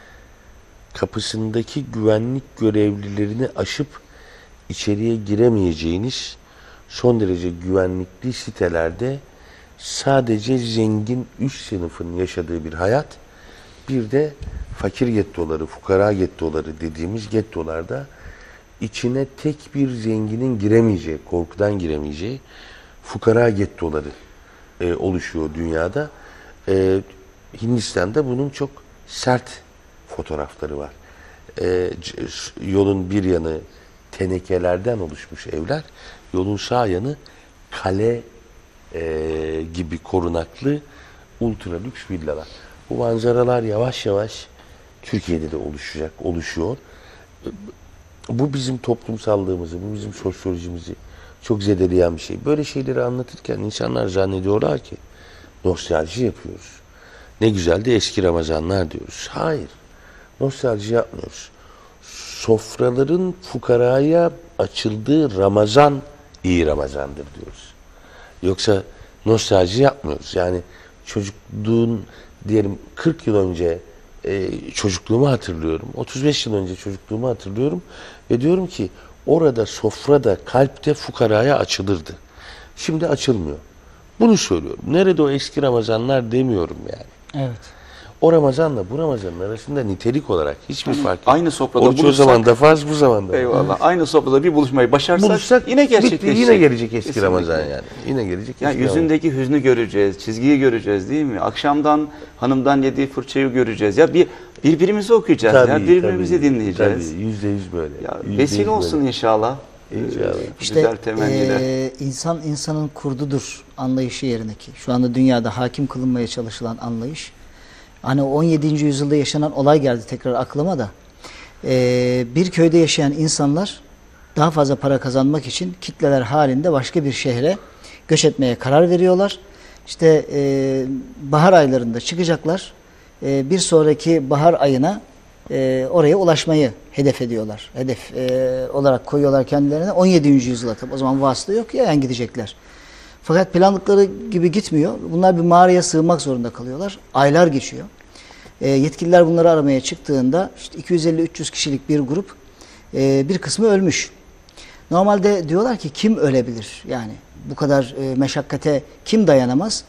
kapısındaki güvenlik görevlilerini aşıp içeriye giremeyeceğiniz son derece güvenlikli sitelerde sadece zengin üst sınıfın yaşadığı bir hayat, bir de fakir gettoları, fukara gettoları dediğimiz gettolarda içine tek bir zenginin giremeyeceği, korkudan giremeyeceği fukara gettoları e, oluşuyor dünyada. E, Hindistan'da bunun çok sert fotoğrafları var. E, yolun bir yanı tenekelerden oluşmuş evler, yolun sağ yanı kale e, gibi korunaklı ultra lüks villalar. Bu manzaralar yavaş yavaş Türkiye'de de oluşacak, oluşuyor. Bu bizim toplumsallığımızı, bu bizim sosyolojimizi çok zedeleyen bir şey. Böyle şeyleri anlatırken insanlar zannediyorlar ki nostalji yapıyoruz. Ne güzel de eski Ramazanlar diyoruz. Hayır, nostalji yapmıyoruz. Sofraların fukaraya açıldığı Ramazan iyi Ramazandır diyoruz. Yoksa nostalji yapmıyoruz. Yani çocukluğun, diyelim kırk yıl önce e, çocukluğumu hatırlıyorum. otuz beş yıl önce çocukluğumu hatırlıyorum ve diyorum ki orada sofrada, kalpte fukaraya açılırdı. Şimdi açılmıyor. Bunu söylüyorum. Nerede o eski Ramazanlar demiyorum yani. Evet. O Ramazanla bu Ramazanın arasında nitelik olarak hiçbir fark yok. Aynı sofrada Oruç o buluşsak- zaman da farz, bu zaman da. Eyvallah. Aynı sofrada bir buluşmayı başarsak Buluşsak yine bitti, gerçekleşecek. yine gelecek eski Kesinlikle. Ramazan yani. Yine gelecek Ya eski Ramazan. yüzündeki hüznü göreceğiz, çizgiyi göreceğiz değil mi? Akşamdan hanımdan yediği fırçayı göreceğiz. Ya bir birbirimizi okuyacağız ya, birbirimizi tabii, dinleyeceğiz. Tabii, yüzde yüz böyle. Ya Yüzde vesile yüz olsun böyle. inşallah. İnşallah. İşte Güzel temenniler. eee, insan insanın kurdudur anlayışı yerindeki. Şu anda dünyada hakim kılınmaya çalışılan anlayış. Hani on yedinci yüzyılda yaşanan olay geldi tekrar aklıma da. Eee, bir köyde yaşayan insanlar daha fazla para kazanmak için kitleler halinde başka bir şehre göç etmeye karar veriyorlar. İşte eee, bahar aylarında çıkacaklar. Eee, bir sonraki bahar ayına e, oraya ulaşmayı hedef ediyorlar. Hedef e, olarak koyuyorlar kendilerine. on yedinci yüzyıla tabi. O zaman vasıta yok ya, yani gidecekler. Fakat planlıkları gibi gitmiyor. Bunlar bir mağaraya sığınmak zorunda kalıyorlar. Aylar geçiyor. E, yetkililer bunları aramaya çıktığında işte iki yüz elli üç yüz kişilik bir grup, e, bir kısmı ölmüş. Normalde diyorlar ki kim ölebilir? Yani bu kadar e, meşakkate kim dayanamaz?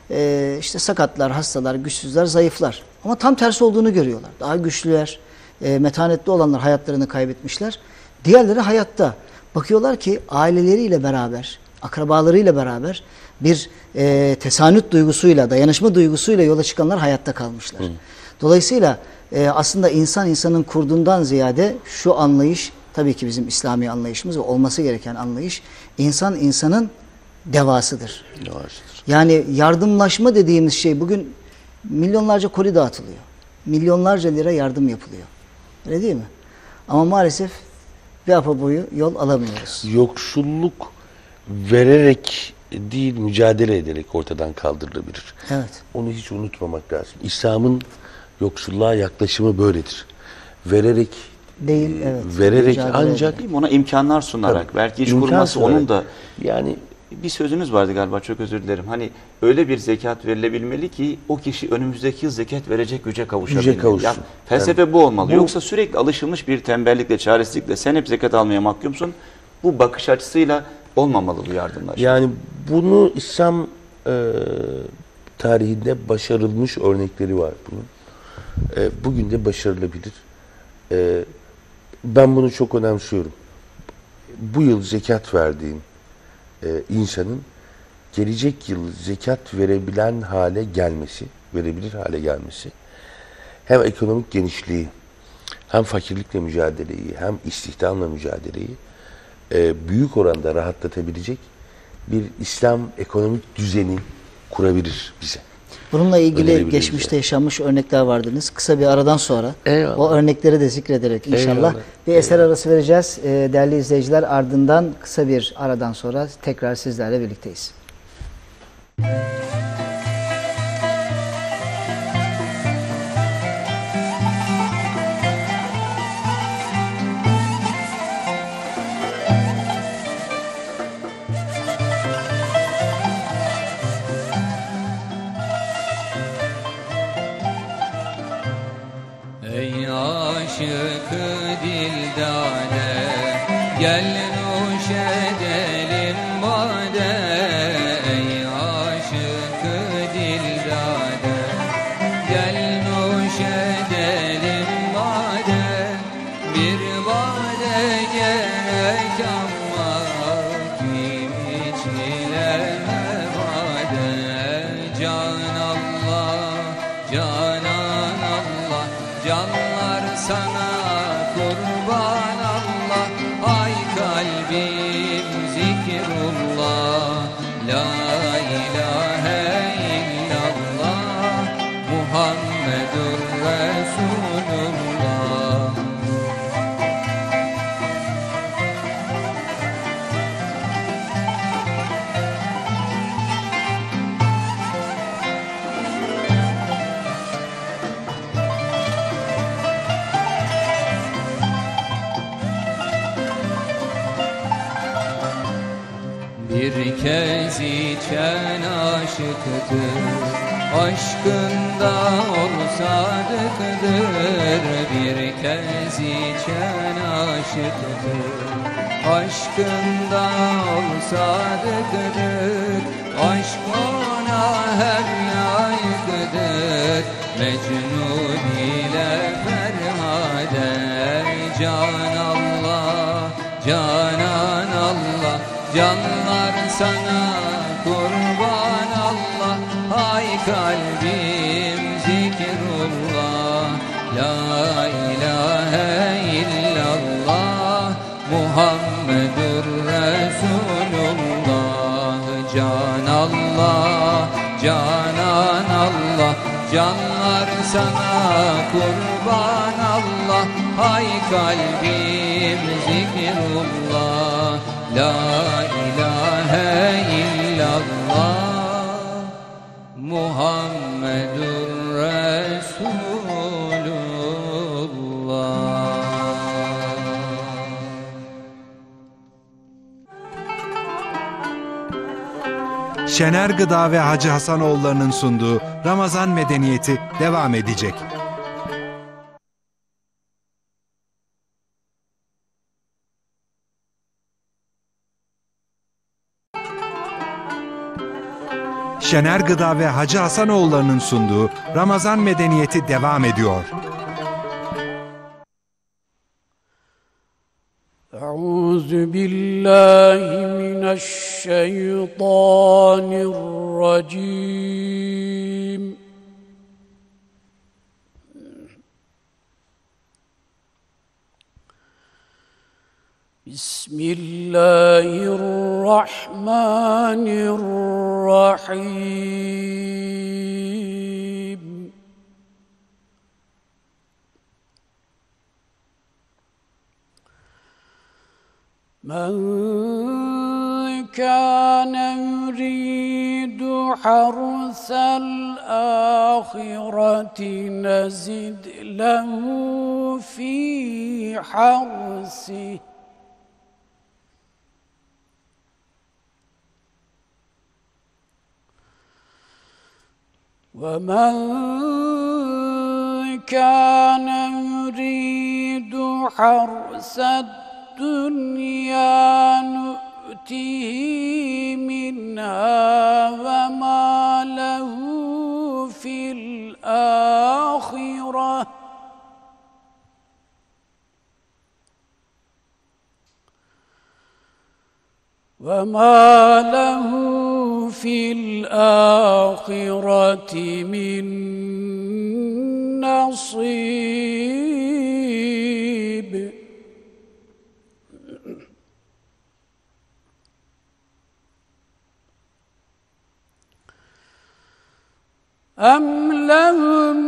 e, işte sakatlar, hastalar, güçsüzler, zayıflar. Ama tam tersi olduğunu görüyorlar. Daha güçlüler, e, metanetli olanlar hayatlarını kaybetmişler. Diğerleri hayatta. Bakıyorlar ki aileleriyle beraber, akrabalarıyla beraber bir e, tesanüt duygusuyla, dayanışma duygusuyla yola çıkanlar hayatta kalmışlar. Hı. Dolayısıyla e, aslında insan insanın kurduğundan ziyade şu anlayış, tabii ki bizim İslami anlayışımız ve olması gereken anlayış, insan insanın devasıdır. Devasıdır. Yani yardımlaşma dediğimiz şey bugün milyonlarca koli dağıtılıyor. Milyonlarca lira yardım yapılıyor. Öyle değil mi? Ama maalesef bir apa boyu yol alamıyoruz. Yoksulluk vererek değil, mücadele ederek ortadan kaldırılabilir. Evet. Onu hiç unutmamak lazım. İslam'ın yoksulluğa yaklaşımı böyledir. Vererek Değil, evet. vererek Mücadele ancak ederek. Ona imkanlar sunarak, Tabii. belki iş İmkan kurması sunarak. onun da, yani bir sözünüz vardı galiba, çok özür dilerim. Hani öyle bir zekat verilebilmeli ki o kişi önümüzdeki yıl zekat verecek güce kavuşabilmeli. Güce kavuşsun. Yani felsefe Yani bu olmalı. bu- Yoksa sürekli alışılmış bir tembellikle, çaresizlikle sen hep zekat almaya mahkumsun. Bu bakış açısıyla olmamalı bu yardımlar. Yani bunu İslam e, tarihinde başarılmış örnekleri var bunun. E, bugün de başarılabilir. E, ben bunu çok önemsiyorum. Bu yıl zekat verdiğim e, insanın gelecek yıl zekat verebilen hale gelmesi, verebilir hale gelmesi, hem ekonomik genişliği, hem fakirlikle mücadeleyi, hem istihdamla mücadeleyi e, büyük oranda rahatlatabilecek bir İslam ekonomik düzeni kurabilir bize. Bununla ilgili Önerebiliriz geçmişte yani. yaşanmış örnekler vardınız. Kısa bir aradan sonra Eyvallah. o örnekleri de zikrederek inşallah Eyvallah. bir eser arası vereceğiz. Ee, değerli izleyiciler, ardından kısa bir aradan sonra tekrar sizlerle birlikteyiz. Ey aşık-ı dildane, gel nuş edelim bade. Ey aşık-ı dildane, gel nuş edelim bade. Bir bade gerek ama kim içileme bade. Can Allah, Canan Allah, canlar sana kurban Allah. Ay kalbim zikrullah, la ilahe illallah, Muhammedur Resulullah. Bir kez içen aşıktır, aşkında ol sadıktır. Bir kez içen aşıktır, aşkında ol sadıktır. Aşk ona her layıktır, Mecnun ile ferhade. Can Allah, Canan Allah, canlar sana kurban Allah. Ay kalbim zikrullah, la ilahe illallah, Muhammedur Resulullah. Can Allah, Canan Allah, canlar sana kurban Allah. Ay kalbim zikrullah, la ilahe illallah, Muhammedur Resulullah. Şener Gıda ve Hacı Hasanoğulları'nın sunduğu Ramazan Medeniyeti devam edecek. Şener Gıda ve Hacı Hasanoğulları'nın sunduğu Ramazan Medeniyeti devam ediyor. Euzu billahi mineşşeytanirracim. Bismillahirrahmanirrahim. Men kâne yuridu harsel âhireti nezid lehu fî harsih. وَمَنْ كَانَ يُرِيدُ حَرْثَ الدُّنْيَا نُؤْتِهِ مِنْهَا وَمَا لَهُ فِي الْآخِرَةِ وَمَا لَهُ في الآخرة من نصيب. أم لهم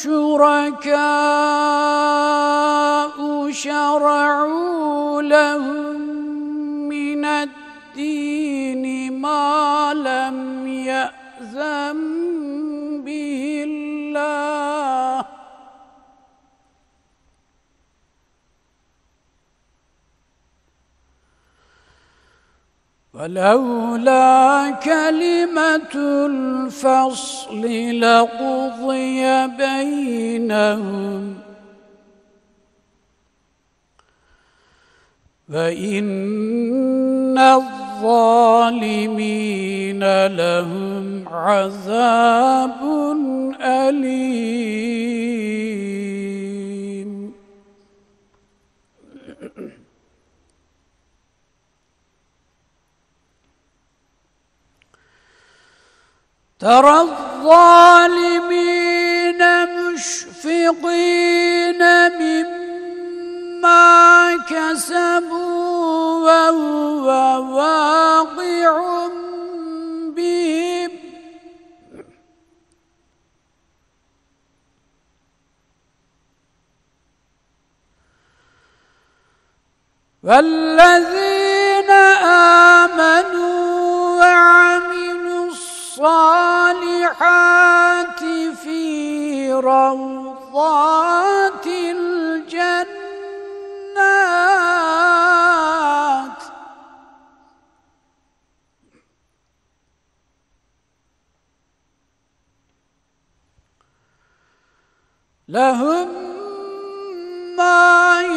شركاء شرعوا لهم من الدين ما لم يأذن به الله ولولا كلمة الفصل لقضي بينهم وإن الظالمين لهم عذاب أليم. ترى الظالمين مشفقين مما كسبوا وهو واقع بهم والذين آمنوا وعملوا الصالحات في روضات الجنات لهم ما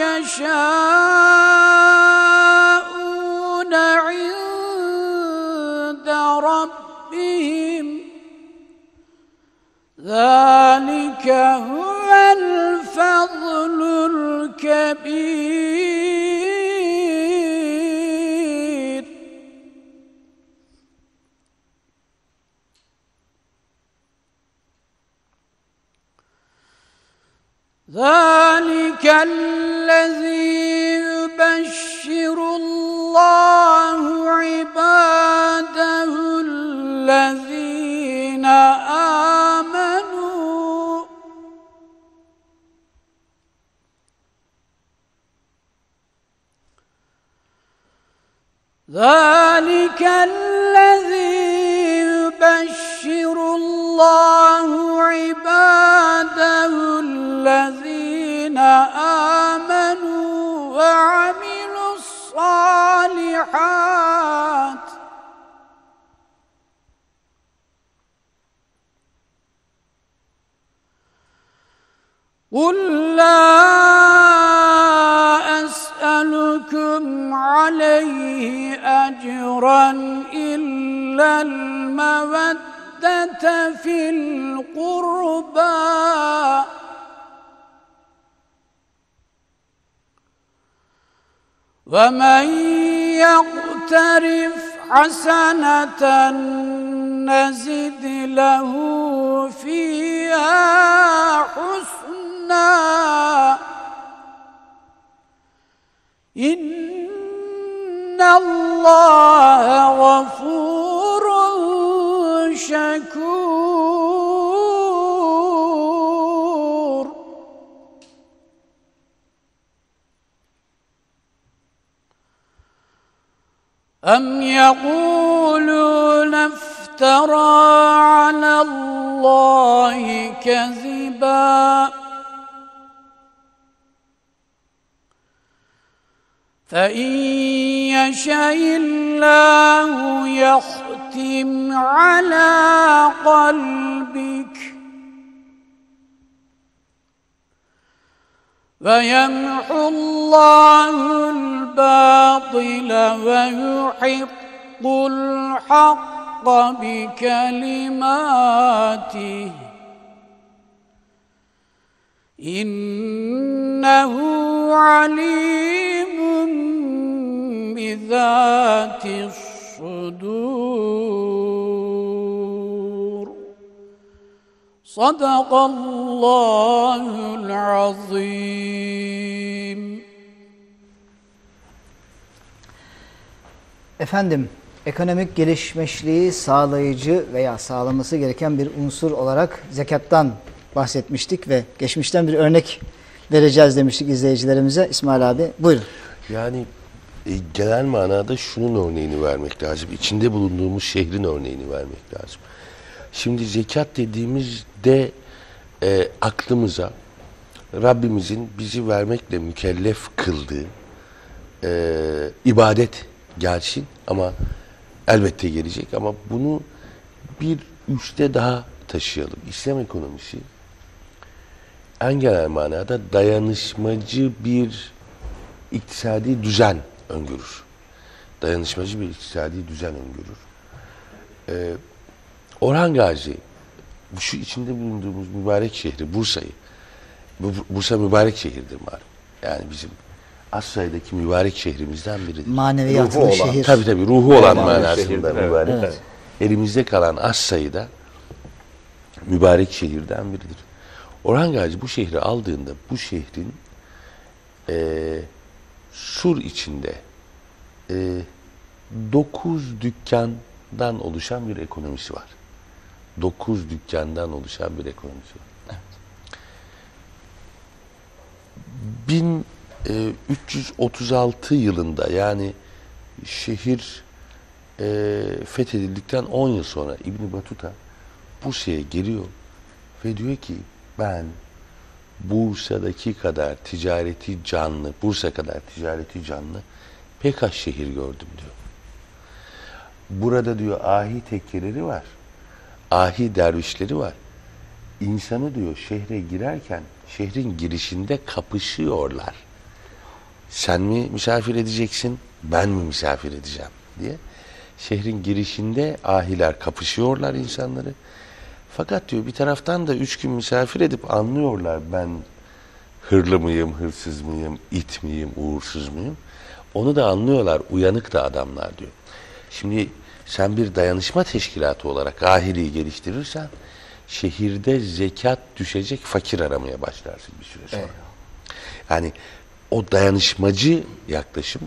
يشاءون عند ربهم ذلك هو الفضل الكبير. ذلك الذي يبشر الله عباده الذين آمنوا ذلك الذي يبشر الله عباده الذين آمنوا وعملوا الصالحات قل لا أسألكم عليه أجرا إلا المودة في القربى ومن يقترف حسنة نزد له فيها حسنا إن الله غفور شكور أم يقولون افترى على الله كذبا فإن يشاء الله يختم على قلبك ويمحو الله الباطل ويحق الحق بكلماته إنه عليم بذات الصدور صدق الله العظيم. Efendim, ekonomik gelişmişliği sağlayıcı veya sağlaması gereken bir unsur olarak zekattan bahsetmiştik ve geçmişten bir örnek vereceğiz demiştik izleyicilerimize. İsmail abi buyurun. Yani e, genel manada şunun örneğini vermek lazım. İçinde bulunduğumuz şehrin örneğini vermek lazım. Şimdi zekat dediğimizde e, aklımıza Rabbimizin bizi vermekle mükellef kıldığı e, ibadet gelsin ama elbette gelecek ama bunu bir üste daha taşıyalım. İslam ekonomisi en genel manada dayanışmacı bir iktisadi düzen öngörür. Dayanışmacı bir iktisadi düzen öngörür. Ee, Orhan Gazi, şu içinde bulunduğumuz mübarek şehri, Bursa'yı, bu, Bursa mübarek şehirdir malum. Yani bizim az sayıdaki mübarek şehrimizden biridir. Maneviyatlı şehir. Tabii tabii ruhu olan Maneviyatlı manasında şehirdir, mübarek. evet. Elimizde kalan az sayıda mübarek şehirden biridir. Orhan Gazi bu şehri aldığında bu şehrin e, sur içinde e, dokuz dükkandan oluşan bir ekonomisi var. Dokuz dükkandan oluşan bir ekonomisi var. Evet. bin üç yüz otuz altı yılında yani şehir e, fethedildikten on yıl sonra İbn Battuta Bursa'ya geliyor ve diyor ki ben Bursa'daki kadar ticareti canlı, Bursa kadar ticareti canlı pek az şehir gördüm diyor. Burada diyor ahi tekkeleri var, ahi dervişleri var. İnsanı diyor şehre girerken şehrin girişinde kapışıyorlar. Sen mi misafir edeceksin, ben mi misafir edeceğim diye. Şehrin girişinde ahiler kapışıyorlar insanları. Fakat diyor bir taraftan da üç gün misafir edip anlıyorlar ben hırlı mıyım, hırsız mıyım, it miyim, uğursuz muyum? Onu da anlıyorlar, uyanık da adamlar diyor. Şimdi sen bir dayanışma teşkilatı olarak ahiliği geliştirirsen şehirde zekat düşecek fakir aramaya başlarsın bir süre sonra. Evet. Yani o dayanışmacı yaklaşım,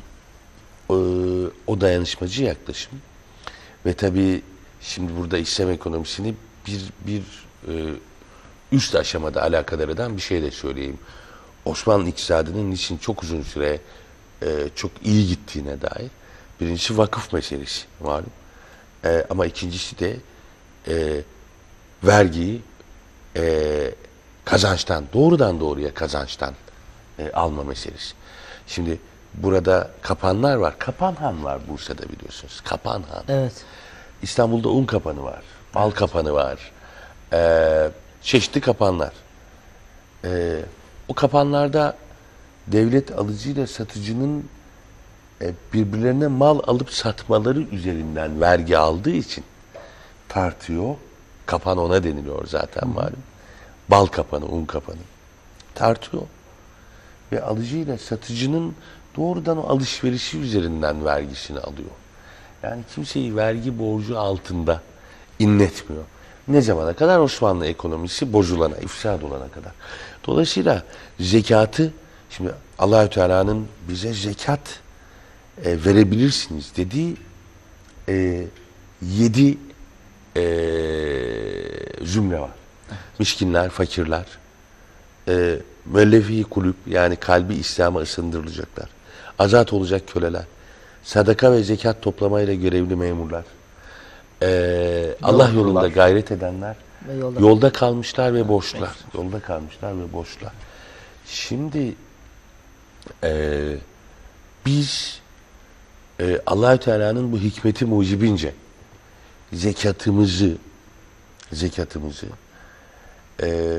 o dayanışmacı yaklaşım ve tabii şimdi burada İslam ekonomisini bir bir e, üst aşamada alakadar eden bir şey de söyleyeyim. Osmanlı iktisadının niçin çok uzun süre e, çok iyi gittiğine dair. Birincisi vakıf meselesi malum. E, ama ikincisi de e, vergiyi e, kazançtan, doğrudan doğruya kazançtan e, alma meselesi. Şimdi burada kapanlar var. Kapanhan var Bursa'da biliyorsunuz. Kapanhan. Evet. İstanbul'da un kapanı var. Bal evet. kapanı var. Ee, çeşitli kapanlar. Ee, o kapanlarda devlet alıcıyla satıcının e, birbirlerine mal alıp satmaları üzerinden vergi aldığı için tartıyor. Kapan ona deniliyor zaten malum. Bal kapanı, un kapanı. Tartıyor. Ve alıcıyla satıcının doğrudan o alışverişi üzerinden vergisini alıyor. Yani kimseyi vergi borcu altında inletmiyor. Ne zamana kadar? Osmanlı ekonomisi bozulana, ifsad olana kadar. Dolayısıyla zekatı, şimdi Allahü Teala'nın bize zekat e, verebilirsiniz dediği e, yedi e, zümre var. Miskinler, fakirler, e, müellefi kulüp, yani kalbi İslam'a ısındırılacaklar. Azat olacak köleler, sadaka ve zekat toplamayla görevli memurlar, e, Allah yolunda gayret edenler, Ve yolda, yolda kalmışlar ve boşlar. Yolda kalmışlar ve boşlar. Şimdi e, biz e, Allahü Teala'nın bu hikmeti mucibince zekatımızı zekatımızı e,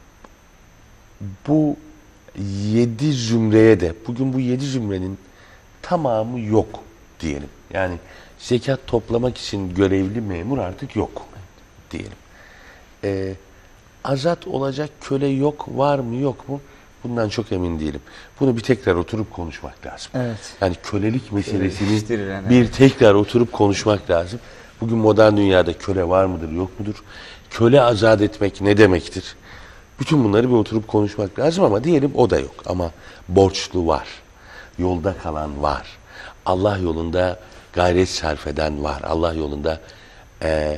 bu yedi zümreye de, bugün bu yedi zümrenin tamamı yok diyelim. Yani zekat toplamak için görevli memur artık yok diyelim. Ee, azat olacak köle yok, var mı yok mu? Bundan çok emin değilim. Bunu bir tekrar oturup konuşmak lazım. Evet. Yani kölelik meselesini Köleleştirilen, bir tekrar oturup konuşmak lazım. Bugün modern dünyada köle var mıdır, yok mudur? Köle azat etmek ne demektir? Bütün bunları bir oturup konuşmak lazım ama diyelim o da yok. Ama borçlu var, yolda kalan var, Allah yolunda gayret sarf eden var, Allah yolunda e,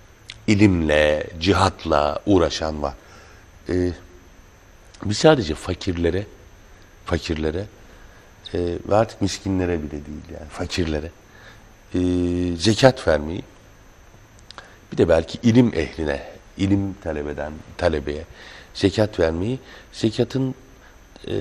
ilimle, cihatla uğraşan var. E, biz sadece fakirlere, fakirlere e, ve artık miskinlere bile değil, yani fakirlere e, zekat vermeyi, bir de belki ilim ehline, ilim talep eden talebeye zekat vermeyi, zekatın e,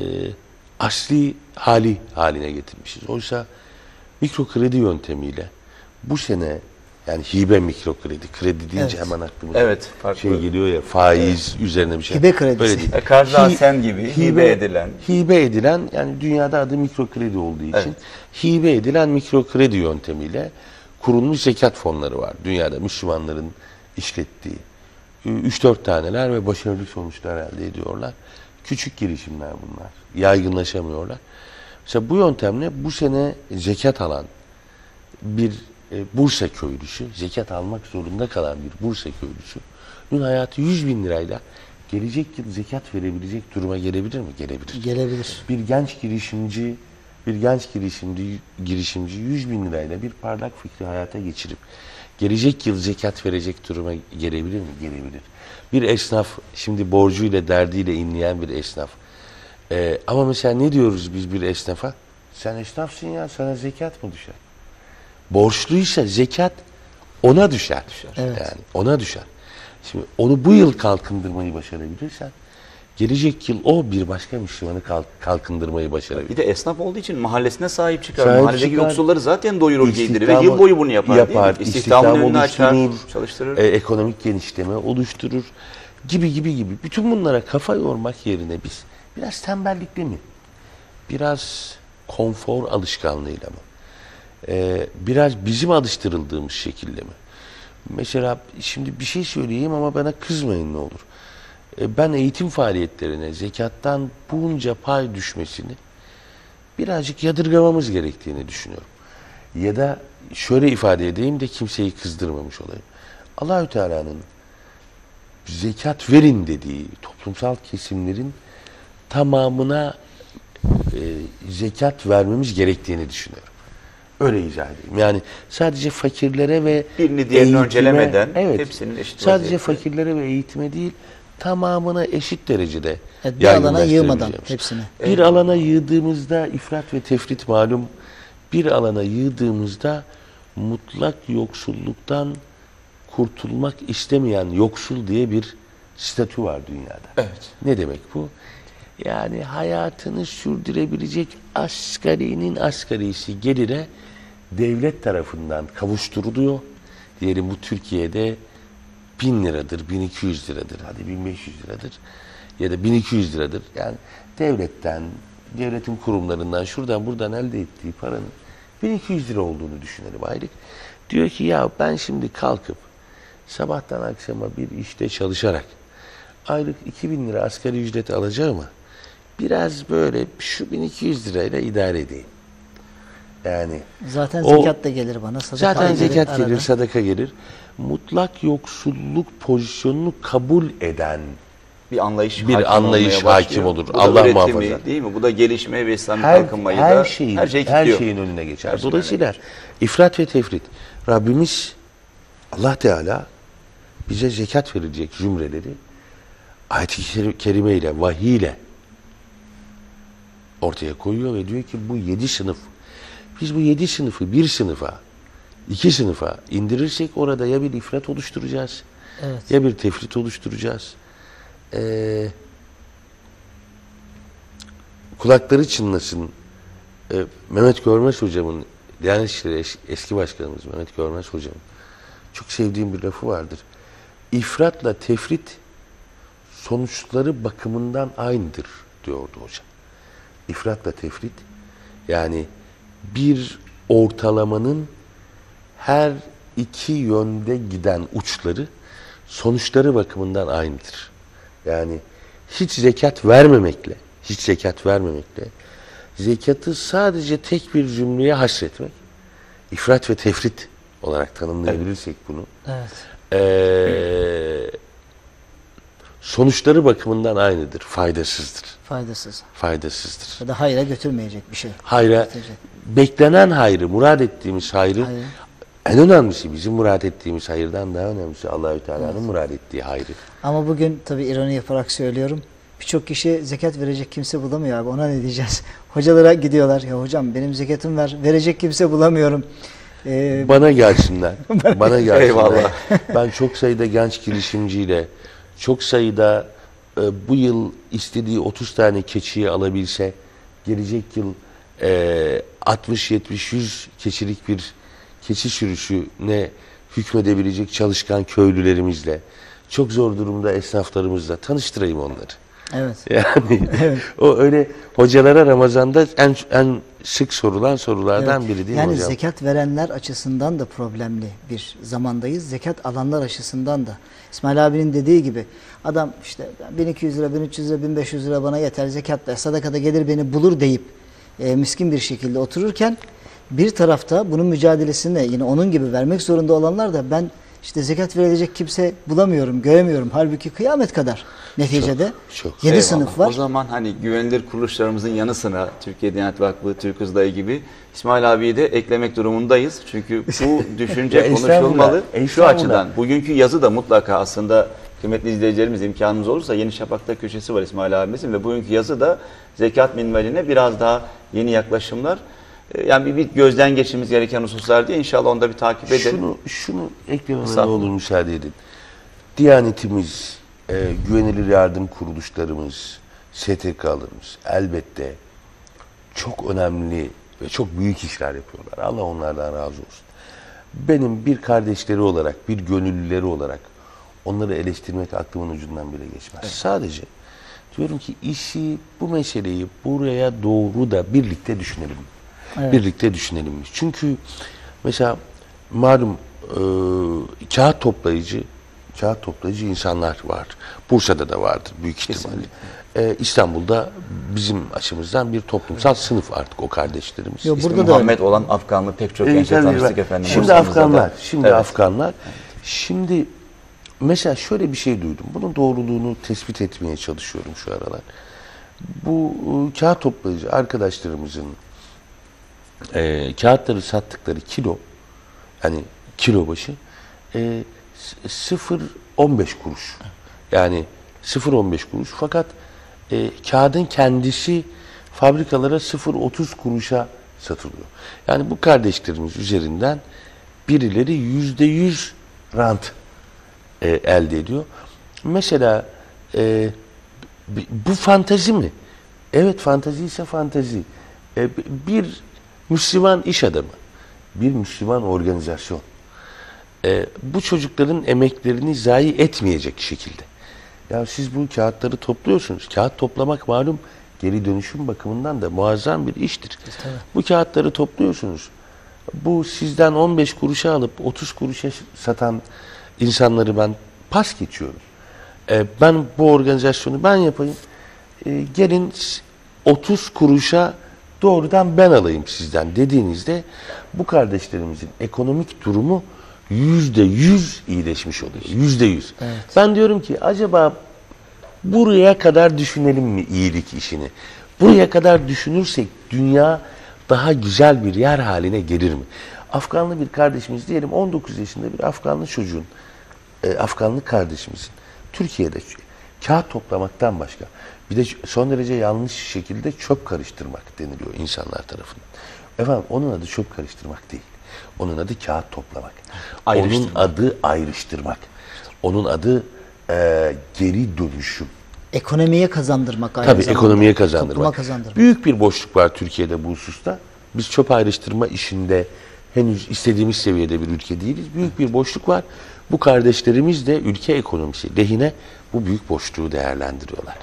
asli hali haline getirmişiz. Oysa mikro kredi yöntemiyle bu sene, yani hibe mikro kredi, kredi deyince Evet. hemen aklımıza Evet, farklı. şey geliyor ya, faiz üzerine bir şey. Hibe kredisi. Böyle değil. E, Karza Hi- sen gibi hibe edilen. Hibe edilen, yani dünyada adı mikro kredi olduğu için Evet. hibe edilen mikro kredi yöntemiyle kurulmuş zekat fonları var. Dünyada Müslümanların işlettiği. üç dört taneler ve başarılı sonuçlar elde ediyorlar. Küçük girişimler bunlar. Yaygınlaşamıyorlar. Mesela bu yöntemle bu sene zekat alan bir e, Bursa köylüsü, zekat almak zorunda kalan bir Bursa köylüsünün hayatı yüz bin lirayla gelecek yıl zekat verebilecek duruma gelebilir mi? Gelebilir. gelebilir. Bir genç girişimci, bir genç girişimci, girişimci yüz bin lirayla bir parlak fikri hayata geçirip gelecek yıl zekat verecek duruma gelebilir mi? Gelebilir. Bir esnaf, şimdi borcuyla, derdiyle inleyen bir esnaf. Ee, ama mesela ne diyoruz biz bir esnafa? Sen esnafsın ya, sana zekat mı düşer? Borçluysa zekat ona düşer. Evet. Yani ona düşer. Şimdi onu bu yıl kalkındırmayı başarabilirsen, gelecek yıl o bir başka Müslümanı kalk- kalkındırmayı başarabilir. Bir de esnaf olduğu için mahallesine sahip çıkar. Sahip Mahalledeki çıkar. yoksulları zaten doyurur, giydirir ve İstihdamı yıl boyu bunu yapar, yapar, değil mi? İstihdamın istihdam önünü açar, oluşturur, çalıştırır. e, ekonomik genişleme oluşturur gibi gibi gibi. Bütün bunlara kafa yormak yerine biz biraz tembellikle mi? Biraz konfor alışkanlığıyla mı? E, biraz bizim alıştırıldığımız şekilde mi? Mesela şimdi bir şey söyleyeyim ama bana kızmayın ne olur. E, ben eğitim faaliyetlerine zekattan bunca pay düşmesini birazcık yadırgamamız gerektiğini düşünüyorum. Ya da şöyle ifade edeyim de kimseyi kızdırmamış olayım. Allahü Teala'nın zekat verin dediği toplumsal kesimlerin tamamına e, zekat vermemiz gerektiğini düşünüyorum. Öyle izah edeyim. Yani sadece fakirlere ve Birini diğerini eğitime, öncelemeden evet, hepsinin eşit sadece vaziyette. fakirlere ve eğitime değil, tamamına eşit derecede Evet, bir alana yığmadan yaygınlaştırabileceğimiz. hepsini. Bir alana yığdığımızda ifrat ve tefrit malum, bir alana yığdığımızda mutlak yoksulluktan kurtulmak istemeyen yoksul diye bir statü var dünyada. Evet. Ne demek bu? Yani hayatını sürdürebilecek asgarinin asgarisi gelire devlet tarafından kavuşturuluyor. Diyelim bu Türkiye'de bin liradır, bin iki yüz liradır, hadi bin beş yüz liradır ya da bin iki yüz liradır. Yani devletten, devletin kurumlarından, şuradan buradan elde ettiği paranın bin iki yüz lira olduğunu düşünelim aylık. Diyor ki ya ben şimdi kalkıp sabahtan akşama bir işte çalışarak aylık iki bin lira asgari ücret alacağıma biraz böyle şu bin iki yüz lirayla idare edeyim. Yani Zaten o- zekat da gelir bana. Sadaka zaten gelir zekat arada. gelir, sadaka gelir. Mutlak yoksulluk pozisyonunu kabul eden Bir anlayış Bir hakim anlayış olmaya başlıyor. hakim olur. Bu da Allah üretimi, muhafaza. değil mi? Bu da gelişme ve İslami her, kalkınmayı her da şeyin, her, şey her kilitliyor. şeyin önüne geçer. Her şeyin Dolayısıyla önüne ifrat ve tefrit. Rabbimiz Allah Teala bize zekat verecek zümreleri ayet-i kerime ile, vahiy ile ortaya koyuyor ve diyor ki bu yedi sınıf. Biz bu yedi sınıfı bir sınıfa, iki sınıfa indirirsek orada ya bir ifrat oluşturacağız, Evet. ya bir tefrit oluşturacağız. Ee, kulakları çınlasın. Ee, Mehmet Görmez hocamın, Diyanet İşleri es- eski başkanımız Mehmet Görmez hocam, çok sevdiğim bir lafı vardır. İfratla tefrit sonuçları bakımından aynıdır diyordu hocam. İfratla tefrit yani bir ortalamanın her iki yönde giden uçları sonuçları bakımından aynıdır. Yani hiç zekat vermemekle, hiç zekat vermemekle zekatı sadece tek bir cümleye hasretmek, ifrat ve tefrit olarak tanımlayabilirsek bunu, Evet. ee, sonuçları bakımından aynıdır, faydasızdır. Faydasız. Faydasızdır. Ya da hayra götürmeyecek bir şey. Hayra, Götürecek. beklenen hayrı, murad ettiğimiz hayrı, Hayır. en önemlisi bizim murad ettiğimiz hayırdan daha önemlisi Allahü Teala'nın murad ettiği hayrı. Ama bugün tabii ironi yaparak söylüyorum. Birçok kişi zekat verecek kimse bulamıyor abi. Ona ne diyeceğiz? Hocalara gidiyorlar. Ya hocam benim zekatım ver. Verecek kimse bulamıyorum. Ee, Bana gelsinler. Bana gelsinler. Eyvallah. Ben çok sayıda genç girişimciyle, çok sayıda e, bu yıl istediği otuz tane keçiyi alabilse, gelecek yıl e, altmış yetmiş yüz keçilik bir keçi sürüsüne hükmedebilecek çalışkan köylülerimizle, çok zor durumda esnaflarımızla tanıştırayım onları. evet. Yani o öyle hocalara Ramazan'da en en sık sorulan sorulardan Evet. biri değil yani mi hocam? zekat verenler açısından da problemli bir zamandayız. Zekat alanlar açısından da. İsmail abinin dediği gibi adam işte bin iki yüz lira, bin üç yüz lira, bin beş yüz lira bana yeter zekat ver, sadakada gelir beni bulur deyip e, miskin bir şekilde otururken bir tarafta bunun mücadelesini yine onun gibi vermek zorunda olanlar da ben işte zekat verilecek kimse bulamıyorum, göremiyorum. Halbuki kıyamet kadar neticede çok. yedi Eyvallah. sınıf var. O zaman hani güvenilir kuruluşlarımızın yanı sıra Türkiye Diyanet Vakfı, Türk Hızlayı gibi İsmail abiyi de eklemek durumundayız. Çünkü bu düşünce Ya estağfurullah, konuşulmalı. Şu estağfurullah. açıdan bugünkü yazı da mutlaka aslında kıymetli izleyicilerimiz imkanımız olursa Yeni Şafak'ta köşesi var İsmail abimizin ve bugünkü yazı da zekat minvaline biraz daha yeni yaklaşımlar. Ee, Yani bir, bir gözden geçirmemiz gereken hususlar diye inşallah onu da bir takip edelim. Şunu, şunu eklememe ne Estağfurullah. olur müsaade edin. Diyanetimiz, e, güvenilir yardım kuruluşlarımız, S T K'larımız elbette çok önemli ve çok büyük işler yapıyorlar. Allah onlardan razı olsun. Benim bir kardeşleri olarak, bir gönüllüleri olarak onları eleştirmek aklımın ucundan bile geçmez. Sadece diyorum ki işi, bu meseleyi buraya doğru da birlikte düşünelim. Evet. Birlikte düşünelim. Çünkü mesela malum e, kağıt toplayıcı kağıt toplayıcı insanlar var. Bursa'da da vardır büyük ihtimalle. E, İstanbul'da bizim açımızdan bir toplumsal sınıf artık o kardeşlerimiz. Yok, İsmi burada da Muhammed olan Afganlı pek çok E, gençle tabii tanıştık ben- efendim. Şimdi Bursa'mızda da. Afganlar, şimdi Evet. Afganlar. Şimdi mesela şöyle bir şey duydum. Bunun doğruluğunu tespit etmeye çalışıyorum şu aralar. Bu e, kağıt toplayıcı arkadaşlarımızın e, kağıtları sattıkları kilo, hani kilo başı e, sıfır virgül on beş kuruş. Yani sıfır virgül on beş kuruş. Fakat e, kağıdın kendisi fabrikalara sıfır virgül otuz kuruşa satılıyor. Yani bu kardeşlerimiz üzerinden birileri yüzde yüz rant e, elde ediyor. Mesela e, b- bu fantazi mi? Evet, fantazi ise fantazi. E, b- bir Müslüman iş adamı, bir Müslüman organizasyon e, bu çocukların emeklerini zayi etmeyecek şekilde. Ya siz bu kağıtları topluyorsunuz. Kağıt toplamak malum geri dönüşüm bakımından da muazzam bir iştir. Bu kağıtları topluyorsunuz. Bu sizden on beş kuruşa alıp otuz kuruşa satan insanları ben pas geçiyorum. E, ben bu organizasyonu ben yapayım. E, gelin otuz kuruşa doğrudan ben alayım sizden dediğinizde bu kardeşlerimizin ekonomik durumu yüzde yüz iyileşmiş oluyor. Yüzde yüz. Ben diyorum ki acaba buraya kadar düşünelim mi iyilik işini? Buraya kadar düşünürsek dünya daha güzel bir yer haline gelir mi? Afganlı bir kardeşimiz diyelim on dokuz yaşında bir Afganlı çocuğun, e, Afganlı kardeşimizin Türkiye'de kağıt toplamaktan başka bir de son derece yanlış şekilde çöp karıştırmak deniliyor insanlar tarafından. Efendim onun adı çöp karıştırmak değil. Onun adı kağıt toplamak. Onun adı ayrıştırmak. Onun adı e, geri dönüşüm. Ekonomiye kazandırmak aynı Tabii zamanda. ekonomiye kazandırmak. Topluma kazandırmak. Büyük bir boşluk var Türkiye'de bu hususta. Biz çöp ayrıştırma işinde henüz istediğimiz seviyede bir ülke değiliz. Büyük bir boşluk var. Bu kardeşlerimiz de ülke ekonomisi lehine bu büyük boşluğu değerlendiriyorlar.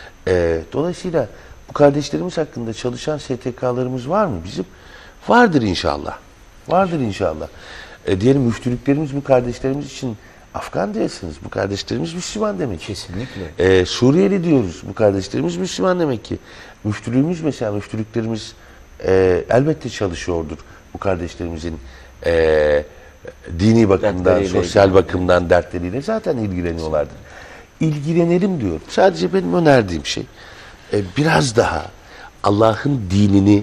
Ee, dolayısıyla bu kardeşlerimiz hakkında çalışan S T K'larımız var mı bizim? Vardır inşallah. Vardır inşallah. Ee, diyelim müftülüklerimiz bu kardeşlerimiz için Afgan değilsiniz. Bu kardeşlerimiz Müslüman demek. Kesinlikle. Ee, Suriyeli diyoruz. Bu kardeşlerimiz Müslüman demek ki. Müftülüğümüz mesela müftülüklerimiz e, elbette çalışıyordur. Bu kardeşlerimizin e, dini bakımdan, Dertleriyle sosyal ilgili. bakımdan dertleriyle zaten ilgileniyorlardır. İlgilenelim diyorum. Sadece benim önerdiğim şey e, biraz daha Allah'ın dinini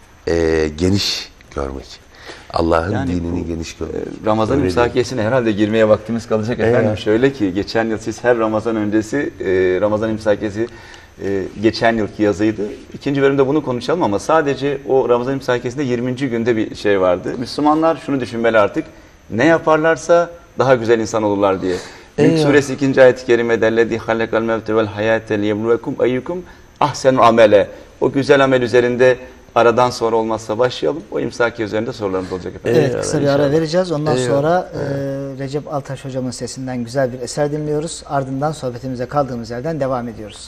e, geniş görmek. Allah'ın Yani dinini bu, geniş görmek. e, Ramazan Öyle imsakiyesine herhalde girmeye vaktimiz kalacak efendim. Evet. Şöyle ki geçen yıl siz her Ramazan öncesi e, Ramazan imsakiyesi e, geçen yılki yazıydı. İkinci bölümde bunu konuşalım ama sadece o Ramazan imsakiyesinde yirminci günde bir şey vardı. Müslümanlar şunu düşünmeli artık. Ne yaparlarsa daha güzel insan olurlar diye. Mülk Eyvah. suresi ikinci ayet-i kerimede "Ellezî halakal mevte vel hayâte liyebluvekum eyyukum ahsenu amele." O güzel amel üzerinde aradan sonra olmazsa başlayalım. O imsakiye üzerinde sorularımız olacak efendim. Evet, kısa bir ara inşallah. vereceğiz. Ondan Eyvallah. sonra e, Recep Altaş hocamın sesinden güzel bir eser dinliyoruz. Ardından sohbetimize kaldığımız yerden devam ediyoruz.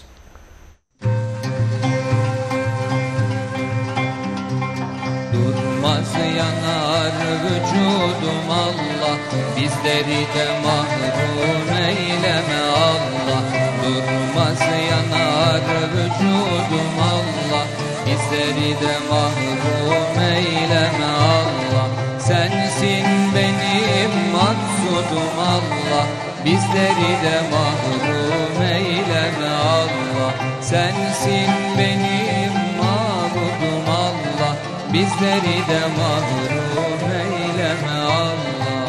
Durmaz yanar vücudum Allah, bizleri de mahrum eyleme Allah. Durmaz yanar vücudum Allah, bizleri de mahrum eyleme Allah. Sensin benim maksudum Allah, bizleri de mahrum eyleme Allah. Sensin benim mabudum Allah, bizleri de mahrum eyleme Allah.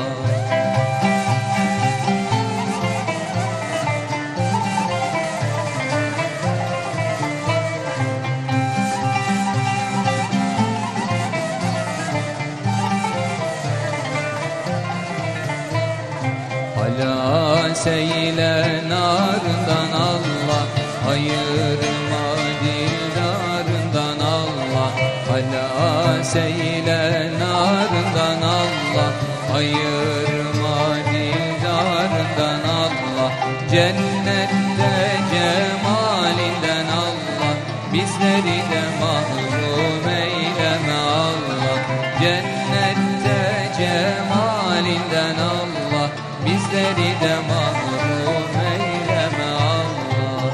Hala seyle narından Allah, ayırma dildarından Allah. Hala seyle narından Allah, ayırma dildarından Allah. Cennette cemalinden Allah, bizleri de mahrum eyleme Allah. Cennette cemalinden Allah, bizleri de mahrum eyleme Allah.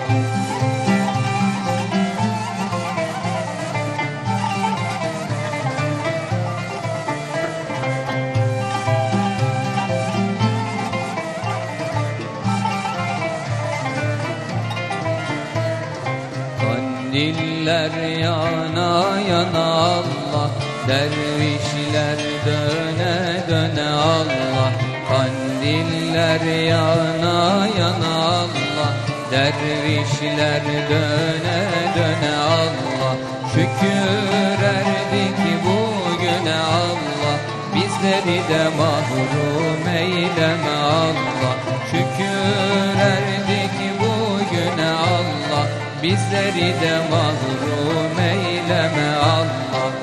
Kandiller yana yana Allah, dervişler döne döne Allah. Kandiller yana yana Allah, dervişler döne döne Allah. Şükür erdik bugüne Allah, bizleri de mahrum eyleme Allah. Şükür erdik bugüne Allah, bizleri de mahrum eyleme Allah.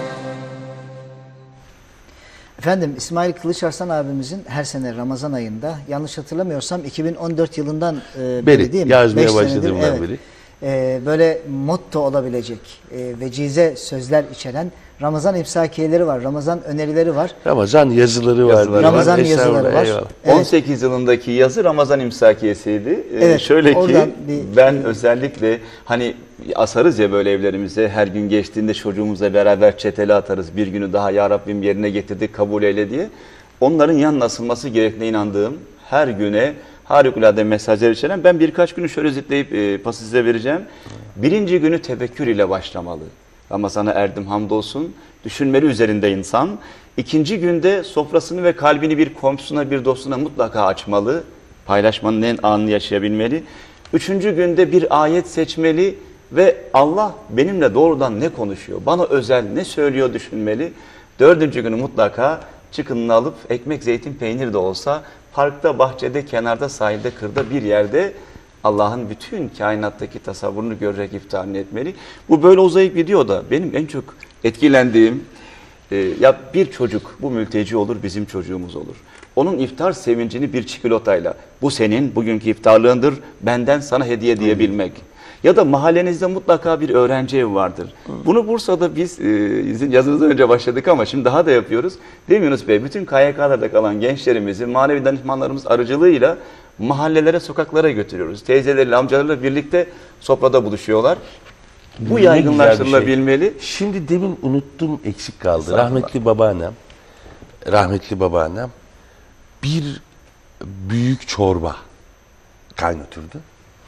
Efendim İsmail Kılıçarslan abimizin her sene Ramazan ayında, yanlış hatırlamıyorsam iki bin on dört yılından e, beri Beri, değil mi? yazmaya Beş başladığımdan senedir, evet. beri. e, böyle motto olabilecek e, vecize sözler içeren Ramazan imsakiyeleri var, Ramazan önerileri var. Ramazan yazıları var. Yazıları Ramazan var. yazıları var. Eyvallah. Evet. on sekiz yılındaki yazı Ramazan imsakiyesiydi. Ee, Evet, şöyle ki oradan bir- ben özellikle hani asarız ya böyle evlerimize, her gün geçtiğinde çocuğumuzla beraber çeteli atarız. Bir günü daha ya Rabbim yerine getirdik, kabul eyle diye. Onların yanına asılması gerektiğine inandığım, her güne harikulade mesajlar içeren, ben birkaç günü şöyle özetleyip e, pası size vereceğim. Birinci günü tefekkür ile başlamalı. Ramazan'a erdim hamdolsun. Düşünmeli üzerinde insan. İkinci günde sofrasını ve kalbini bir komşusuna, bir dostuna mutlaka açmalı. Paylaşmanın en anını yaşayabilmeli. Üçüncü günde bir ayet seçmeli ve Allah benimle doğrudan ne konuşuyor, bana özel ne söylüyor düşünmeli. Dördüncü günü mutlaka çıkınını alıp ekmek, zeytin, peynir de olsa parkta, bahçede, kenarda, sahilde, kırda bir yerde Allah'ın bütün kainattaki tasavvurunu görerek iftarını etmeli. Bu böyle uzayıp gidiyor da benim en çok etkilendiğim, e, ya bir çocuk bu mülteci olur, bizim çocuğumuz olur. Onun iftar sevincini bir çikolatayla, bu senin bugünkü iftarlığındır, benden sana hediye diyebilmek. Ya da mahallenizde mutlaka bir öğrenci evi vardır. Bunu Bursa'da biz e, izin yazınızdan önce başladık ama şimdi daha da yapıyoruz. Değil mi Yunus Bey? Bütün K Y K'larda kalan gençlerimizi manevi danışmanlarımız aracılığıyla mahallelere, sokaklara götürüyoruz. Teyzeleriyle, amcalarıyla birlikte sofrada buluşuyorlar. Bu Ne yaygınlaştırılabilmeli. güzel bir şey. Şimdi demin unuttum, eksik kaldı. Rahmetli babaannem, rahmetli babaannem bir büyük çorba kaynatırdı.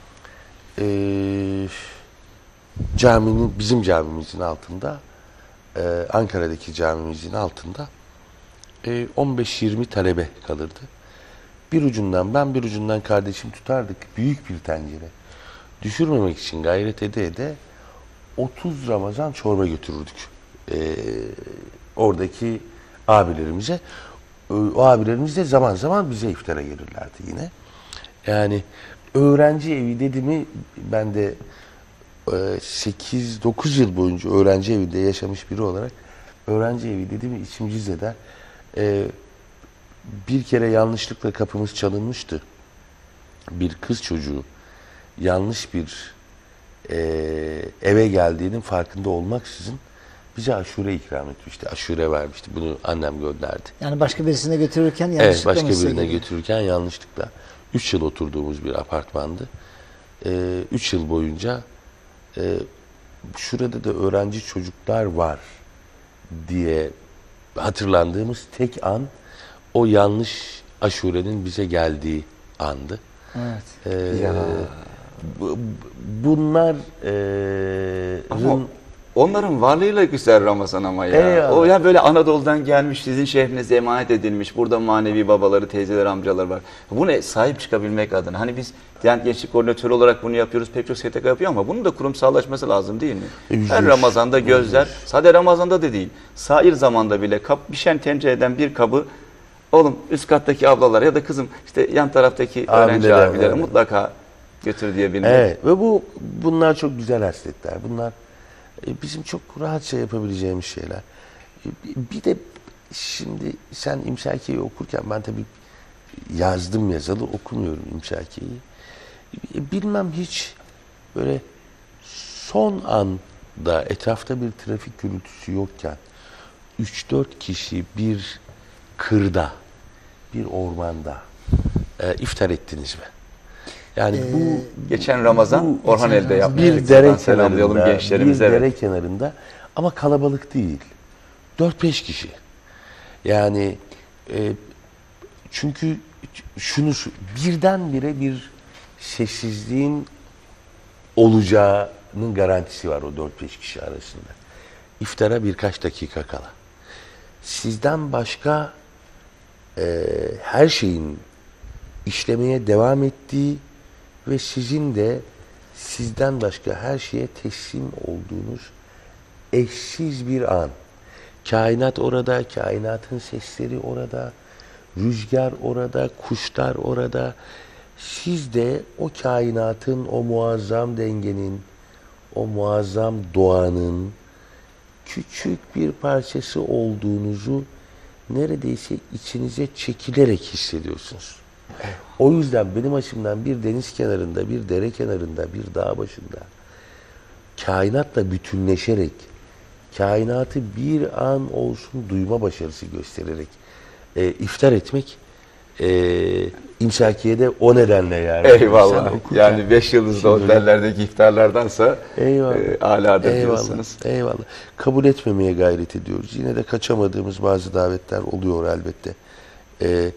Ee, caminin, bizim camimizin altında, e, Ankara'daki camimizin altında e, on beş yirmi talebe kalırdı. Bir ucundan ben, bir ucundan kardeşim tutardık. Büyük bir tencere. Düşürmemek için gayret ede ede otuz Ramazan çorba götürürdük. Ee, oradaki abilerimize. O abilerimiz de zaman zaman bize iftara gelirlerdi yine. Yani öğrenci evi dedi mi, ben de sekiz dokuz yıl boyunca öğrenci evinde yaşamış biri olarak öğrenci evi dedi mi içim cız eder. Ee, bir kere yanlışlıkla kapımız çalınmıştı. Bir kız çocuğu yanlış bir e, eve geldiğinin farkında olmaksızın bize aşure ikram etmişti. Aşure vermişti. Bunu annem gönderdi. Yani başka birisine götürürken Evet, yanlışlıkla başka mı size birine geliyor? götürürken yanlışlıkla. Üç yıl oturduğumuz bir apartmandı. Ee, üç yıl boyunca e, şurada da öğrenci çocuklar var diye hatırlandığımız tek an o yanlış aşurenin bize geldiği andı. Evet. Ee, Ya. bu- bunlar e, Ama rın- onların varlığıyla güzel Ramazan ama ya. Eyvallah. O ya böyle Anadolu'dan gelmiş, sizin şehrinize emanet edilmiş. Burada manevi babaları, teyzeler, amcalar var. Buna sahip çıkabilmek adına. Hani biz Diyanet Gençlik Koordinatörü olarak bunu yapıyoruz. Pek çok S T K yapıyor ama bunun da kurumsallaşması lazım değil mi? Yüzde Her yüz. Ramazan'da gözler, sadece Ramazan'da da değil, sair zamanda bile kap, pişen tencereden bir kabı, oğlum üst kattaki ablalar ya da kızım işte yan taraftaki öğrenci Abiler, abilere evet. mutlaka götür diyebilmek. Evet ve bu bunlar çok güzel hasletler. Bunlar e, bizim çok rahatça yapabileceğimiz şeyler. E, Bir de şimdi sen İmsakiye'yi okurken ben tabii yazdım yazalı okumuyorum İmsakiye'yi. E, Bilmem hiç böyle son anda etrafta bir trafik gürültüsü yokken üç dört kişi bir kırda, bir ormanda e, iftar ettiniz mi? Yani bu Geçen Ramazan Bu- Orhan elde yaptık. bir dere Buradan selamlayalım kenarında, gençlerimize. bir evet. dere kenarında ama kalabalık değil. dört beş kişi. Yani e, çünkü şunu şu- birdenbire bir sessizliğin olacağının garantisi var o dört beş kişi arasında. İftara birkaç dakika kala. Sizden başka e, her şeyin işlemeye devam ettiği ve sizin de sizden başka her şeye teslim olduğunuz eşsiz bir an. Kainat orada, kainatın sesleri orada, rüzgar orada, kuşlar orada. Siz de o kainatın, o muazzam dengenin, o muazzam doğanın küçük bir parçası olduğunuzu neredeyse içinize çekilerek hissediyorsunuz. O yüzden benim açımdan bir deniz kenarında, bir dere kenarında, bir dağ başında kainatla bütünleşerek, kainatı bir an olsun duyma başarısı göstererek e, iftar etmek e, İmsakiye'de o nedenle yani. Eyvallah. Sen okurken- Yani beş yıldızlı otellerdeki iftarlardansa Eyvallah. e, âlâdır Eyvallah. diyorsunuz. Eyvallah. Kabul etmemeye gayret ediyoruz. Yine de kaçamadığımız bazı davetler oluyor elbette. Ee,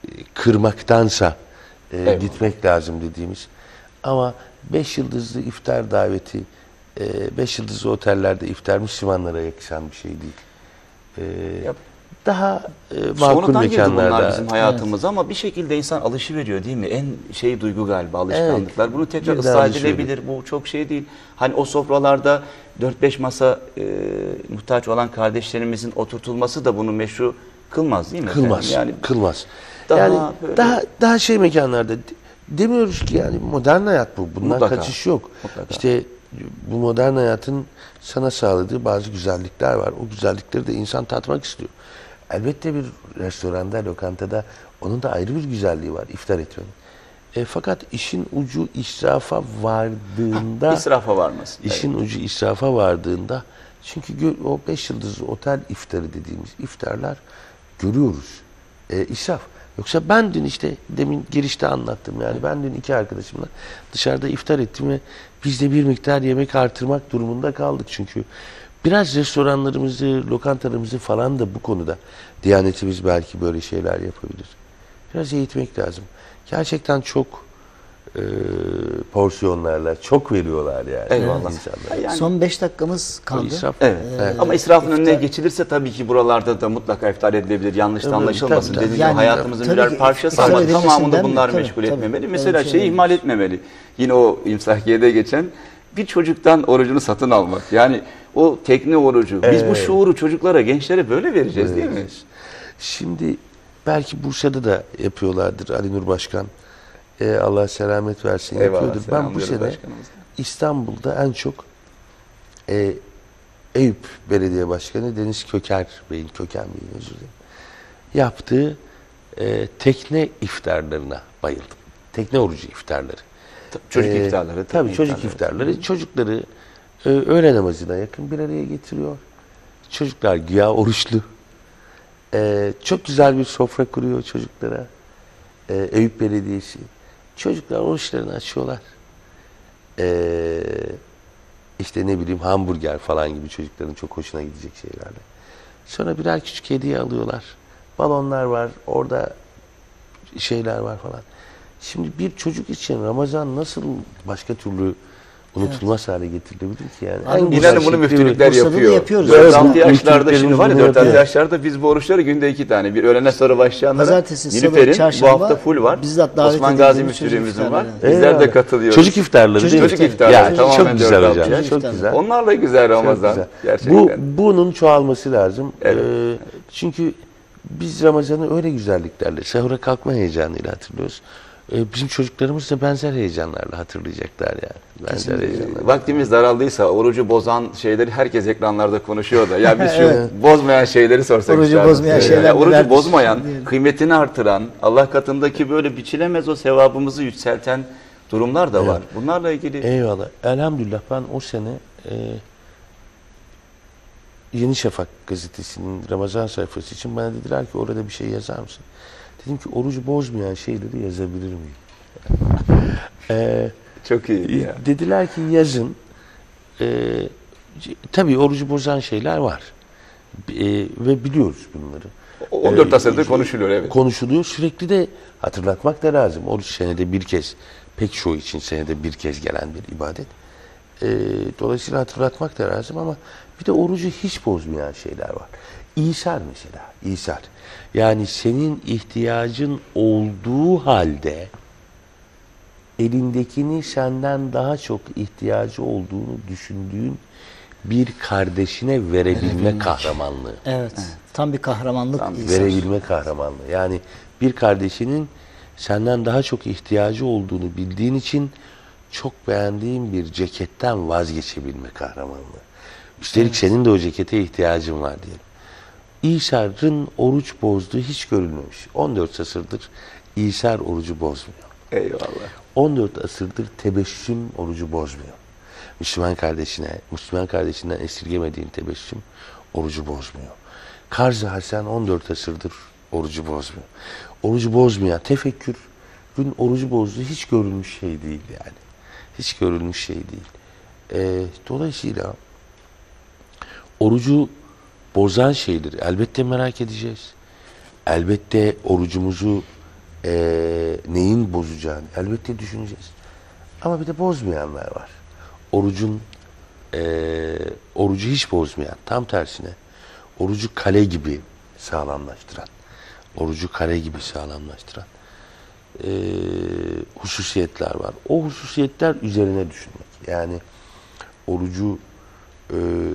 kırmaktansa e, Eyvallah. gitmek lazım dediğimiz. Ama beş yıldızlı iftar daveti, e, beş yıldızlı otellerde iftar Müslümanlara yakışan bir şey değil. Ee, Yap. daha e, makul Sonradan girdi bunlar mekanlarda. bizim hayatımıza ama bir şekilde insan alışıveriyor değil mi? En şey duygu galiba alışkanlıklar. Bunu tekrar bir de ıslah alışveriyor. edilebilir. Bu çok şey değil. Hani o sofralarda dört beş masa e, muhtaç olan kardeşlerimizin oturtulması da bunu meşru kılmaz değil mi? Kılmaz. efendim? Yani Kılmaz. daha yani böyle- daha daha şey mekanlarda de- demiyoruz ki yani modern hayat bu. Bundan Mutlaka. kaçış yok. Mutlaka. İşte bu modern hayatın sana sağladığı bazı güzellikler var. O güzellikleri de insan tatmak istiyor. Elbette bir restoranda, lokantada onun da ayrı bir güzelliği var iftar etmenin. E, fakat işin ucu israfa vardığında israfa varmasın. İşin ucu israfa vardığında çünkü gö- o beş yıldızlı otel iftarı dediğimiz iftarlar görüyoruz. E, israf. Yoksa ben dün işte demin girişte anlattım yani ben dün iki arkadaşımla dışarıda iftar ettim ve biz de bir miktar yemek artırmak durumunda kaldık çünkü biraz restoranlarımızı, lokantalarımızı falan da bu konuda Diyanetimiz belki böyle şeyler yapabilir. Biraz eğitmek lazım. Gerçekten çok e, porsiyonlarla çok veriyorlar yani. Eyvallah. insanlara. Yani- Son beş dakikamız O kaldı. israf. Evet. Evet. Ama israfın önüne iftar- geçilirse tabii ki buralarda da mutlaka iftar edilebilir. Yanlış da Tabii, anlaşılmasın. tabii, tabii. Dediğim gibi Yani hayatımızın tabii birer ki parçası iftar ama edilmesinden tamamını mi? bunlar Tabii, meşgul tabii. etmemeli. Öyle Mesela bir şey şeyi olmaz. ihmal etmemeli. Yine o imsakiye'de geçen bir çocuktan orucunu satın almak. Yani o tekne orucu. Biz bu şuuru çocuklara, gençlere böyle vereceğiz değil mi? Vereceğiz. Şimdi belki Bursa'da da yapıyorlardır Ali Nur Başkan. Ee, Allah selamet versin Eyvallah, yapıyordur. Ben bu selamlıyoruz sene başkanımıza. İstanbul'da en çok e, Eyüp Belediye Başkanı Deniz Köker Bey'in, Köken Bey'in özür dilerim, yaptığı e, tekne iftarlarına bayıldım. Tekne orucu iftarları. Çocuk Ee, iftarları. Tabii tekne çocuk iftarları. Çocukları e, öğle namazına yakın bir araya getiriyor. Çocuklar güya oruçlu. E, çok güzel bir sofra kuruyor çocuklara. E, Eyüp Belediyesi. Çocuklar oruçlarını açıyorlar. E, işte ne bileyim hamburger falan gibi çocukların çok hoşuna gidecek şeylerle. Sonra birer küçük hediye alıyorlar. Balonlar var. Orada şeyler var falan. Şimdi bir çocuk için Ramazan nasıl başka türlü unutulmaz hale getirilebilir ki yani? Abi, En bu- güzel İnanın bunu şekli müftülükler Bursa'da da yapıyor. yapıyoruz. dört Evet, altı bu yaşlarda şimdi var ya müftülüklerimiz dört altı bunu yaşlarda biz bu oruçları günde iki tane. Bir öğlene sonra başlayanlara Pazartesi, salı, Nilüfer'in bu çarşamba hafta full var. bizzat davet Osman Gazi edildiğimiz çocuk müftülüğümüzün var. iftarları. Bizler de Eyvallah. katılıyoruz. Çocuk iftarları Çocuk değil mi? Çocuk iftarları. iftarları Ya, tamamen çok güzel dört altı hocam. yaş. Çok iftarları. güzel. Onlarla güzel Çok Ramazan. güzel. Gerçekten. Bu, bunun çoğalması lazım. Evet. Ee, çünkü biz Ramazan'ı öyle güzelliklerle, sahura kalkma heyecanıyla hatırlıyoruz. Ee, bizim çocuklarımız da benzer heyecanlarla hatırlayacaklar yani. Benzer heyecanlarla. Vaktimiz daraldıysa orucu bozan şeyleri herkes ekranlarda konuşuyor da. Ya biz şu bozmayan şeyleri sorsak. Orucu isterdim. bozmayan Evet. şeyler Ya orucu nelerdir? bozmayan, Diyelim. kıymetini artıran, Allah katındaki böyle biçilemez o sevabımızı yükselten durumlar da var. Bunlarla ilgili Eyvallah. Elhamdülillah ben o sene e, Yeni Şafak gazetesinin Ramazan sayfası için bana dediler ki orada bir şey yazar mısın? Dedim ki orucu bozmayan şeyleri yazabilir miyim? e, çok iyi ya. Dediler ki yazın. E, c- tabii orucu bozan şeyler var. E, ve biliyoruz bunları. on dört E, asırdır konuşuluyor evet. Konuşuluyor. Sürekli de hatırlatmak da lazım. Oruç senede bir kez, pek çoğu için senede bir kez gelen bir ibadet. E, dolayısıyla hatırlatmak da lazım ama bir de orucu hiç bozmayan şeyler var. İsar mesela, İsar. Yani senin ihtiyacın olduğu halde elindekini senden daha çok ihtiyacı olduğunu düşündüğün bir kardeşine verebilme kahramanlığı. Evet. Tam bir kahramanlık. Tam bir İsa. Verebilme kahramanlığı. Yani bir kardeşinin senden daha çok ihtiyacı olduğunu bildiğin için çok beğendiğin bir ceketten vazgeçebilme kahramanlığı. Üstelik senin de o cekete ihtiyacın var diyelim. İsa'nın oruç bozduğu hiç görülmemiş. on dört asırdır İsa orucu bozmuyor. Eyvallah. on dört asırdır tebessüm orucu bozmuyor. Müslüman kardeşine, Müslüman kardeşinden esirgemediğin tebessüm orucu bozmuyor. Karz-ı Hasan on dört asırdır orucu bozmuyor. Orucu bozmayan tefekkürün orucu bozduğu hiç görülmüş şey değil yani. Hiç görülmüş şey değil. Ee, dolayısıyla orucu bozan şeydir. Elbette merak edeceğiz. Elbette orucumuzu e, neyin bozacağını elbette düşüneceğiz. Ama bir de bozmayanlar var. Orucun e, orucu hiç bozmayan, tam tersine orucu kale gibi sağlamlaştıran, orucu kale gibi sağlamlaştıran e, hususiyetler var. O hususiyetler üzerine düşünmek. Yani orucu e,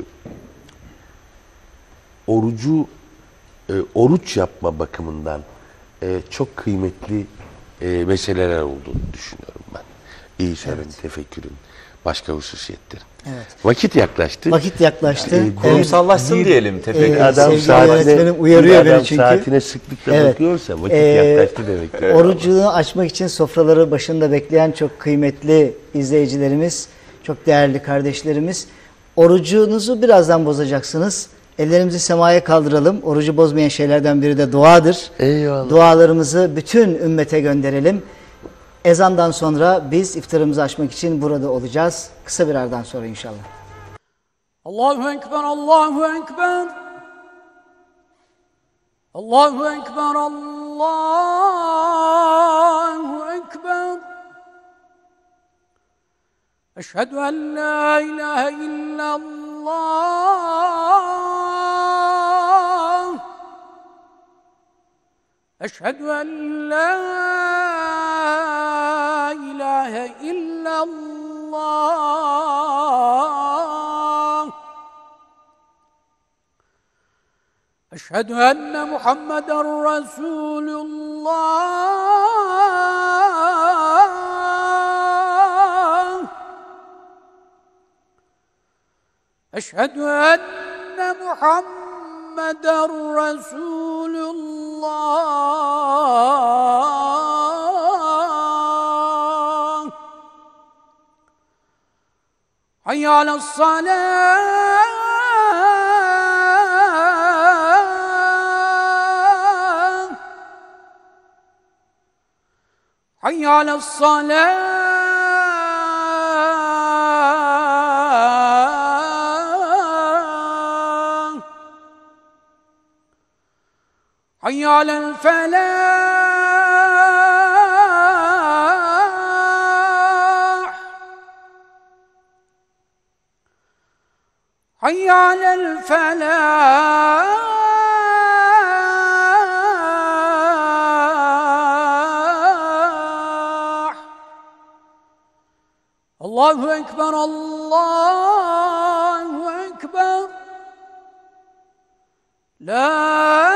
orucu e, oruç yapma bakımından e, çok kıymetli e, meseleler olduğunu düşünüyorum ben. İsa'nın, evet. Tefekkürün, başka hususiyetlerin. Evet. Vakit yaklaştı. Vakit yaklaştı. E, Kurumsallaşsın evet. diyelim. Tefekkür. Ee, adam sevgili saatine, öğretmenim uyarıyor adam beni çünkü. saatine sıklıkla Evet. bakıyorsa vakit Ee, yaklaştı demek. Orucunu açmak için sofraları başında bekleyen çok kıymetli izleyicilerimiz, çok değerli kardeşlerimiz. Orucunuzu birazdan bozacaksınız. Ellerimizi semaya kaldıralım. Orucu bozmayan şeylerden biri de duadır. Eyvallah. Dualarımızı bütün ümmete gönderelim. Ezandan sonra biz iftarımızı açmak için burada olacağız. Kısa bir aradan sonra inşallah. Allahu Ekber, Allahu Ekber. Allahu Ekber, Allahu Ekber. Eşhedü en la ilahe illallah. Eşhedü en la ilahe illallah. Eşhedü enne Muhammeden Resulullah. Eşhedü enne Muhammeden Resulullah. Hayy ale's-salâh. Hayy ale's-salâh. Hayy alel-felâh. Hayy alel-felâh. Allahu Ekber, Allahu Ekber. La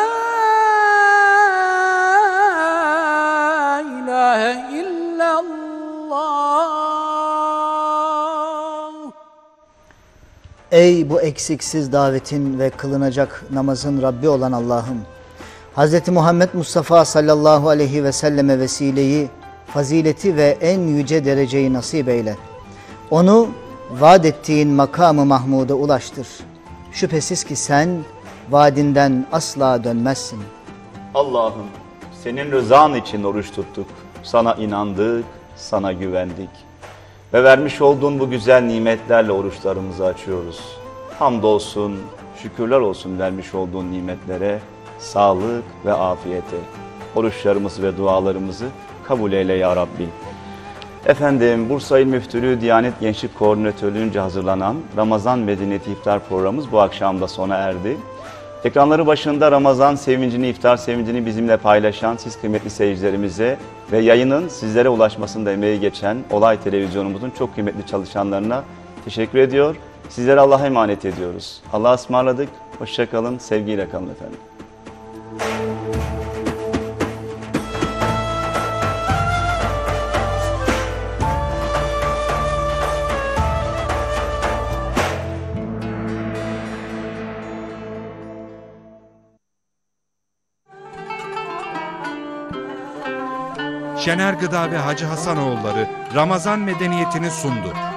ilahe illallah. Ey bu eksiksiz davetin ve kılınacak namazın Rabbi olan Allah'ım, Hz. Muhammed Mustafa sallallahu aleyhi ve selleme vesileyi, fazileti ve en yüce dereceyi nasip eyle. Onu vaat ettiğin makamı Mahmud'a ulaştır. Şüphesiz ki sen vaadinden asla dönmezsin. Allah'ım senin rızan için oruç tuttuk. Sana inandık, sana güvendik. Ve vermiş olduğun bu güzel nimetlerle oruçlarımızı açıyoruz. Hamdolsun, şükürler olsun vermiş olduğun nimetlere, sağlık ve afiyete. Oruçlarımızı ve dualarımızı kabul eyle ya Rabbi. Efendim, Bursa İl Müftülüğü Diyanet Gençlik Koordinatörlüğü'nce hazırlanan Ramazan Medeniyeti İftar programımız bu akşam da sona erdi. Ekranları başında Ramazan sevincini, iftar sevincini bizimle paylaşan siz kıymetli seyircilerimize ve yayının sizlere ulaşmasında emeği geçen Olay Televizyonumuzun çok kıymetli çalışanlarına teşekkür ediyor. Sizlere Allah'a emanet ediyoruz. Allah'a ısmarladık. Hoşça kalın, sevgiyle kalın efendim. Şener Gıda ve Hacı Hasanoğulları Ramazan medeniyetini sundu.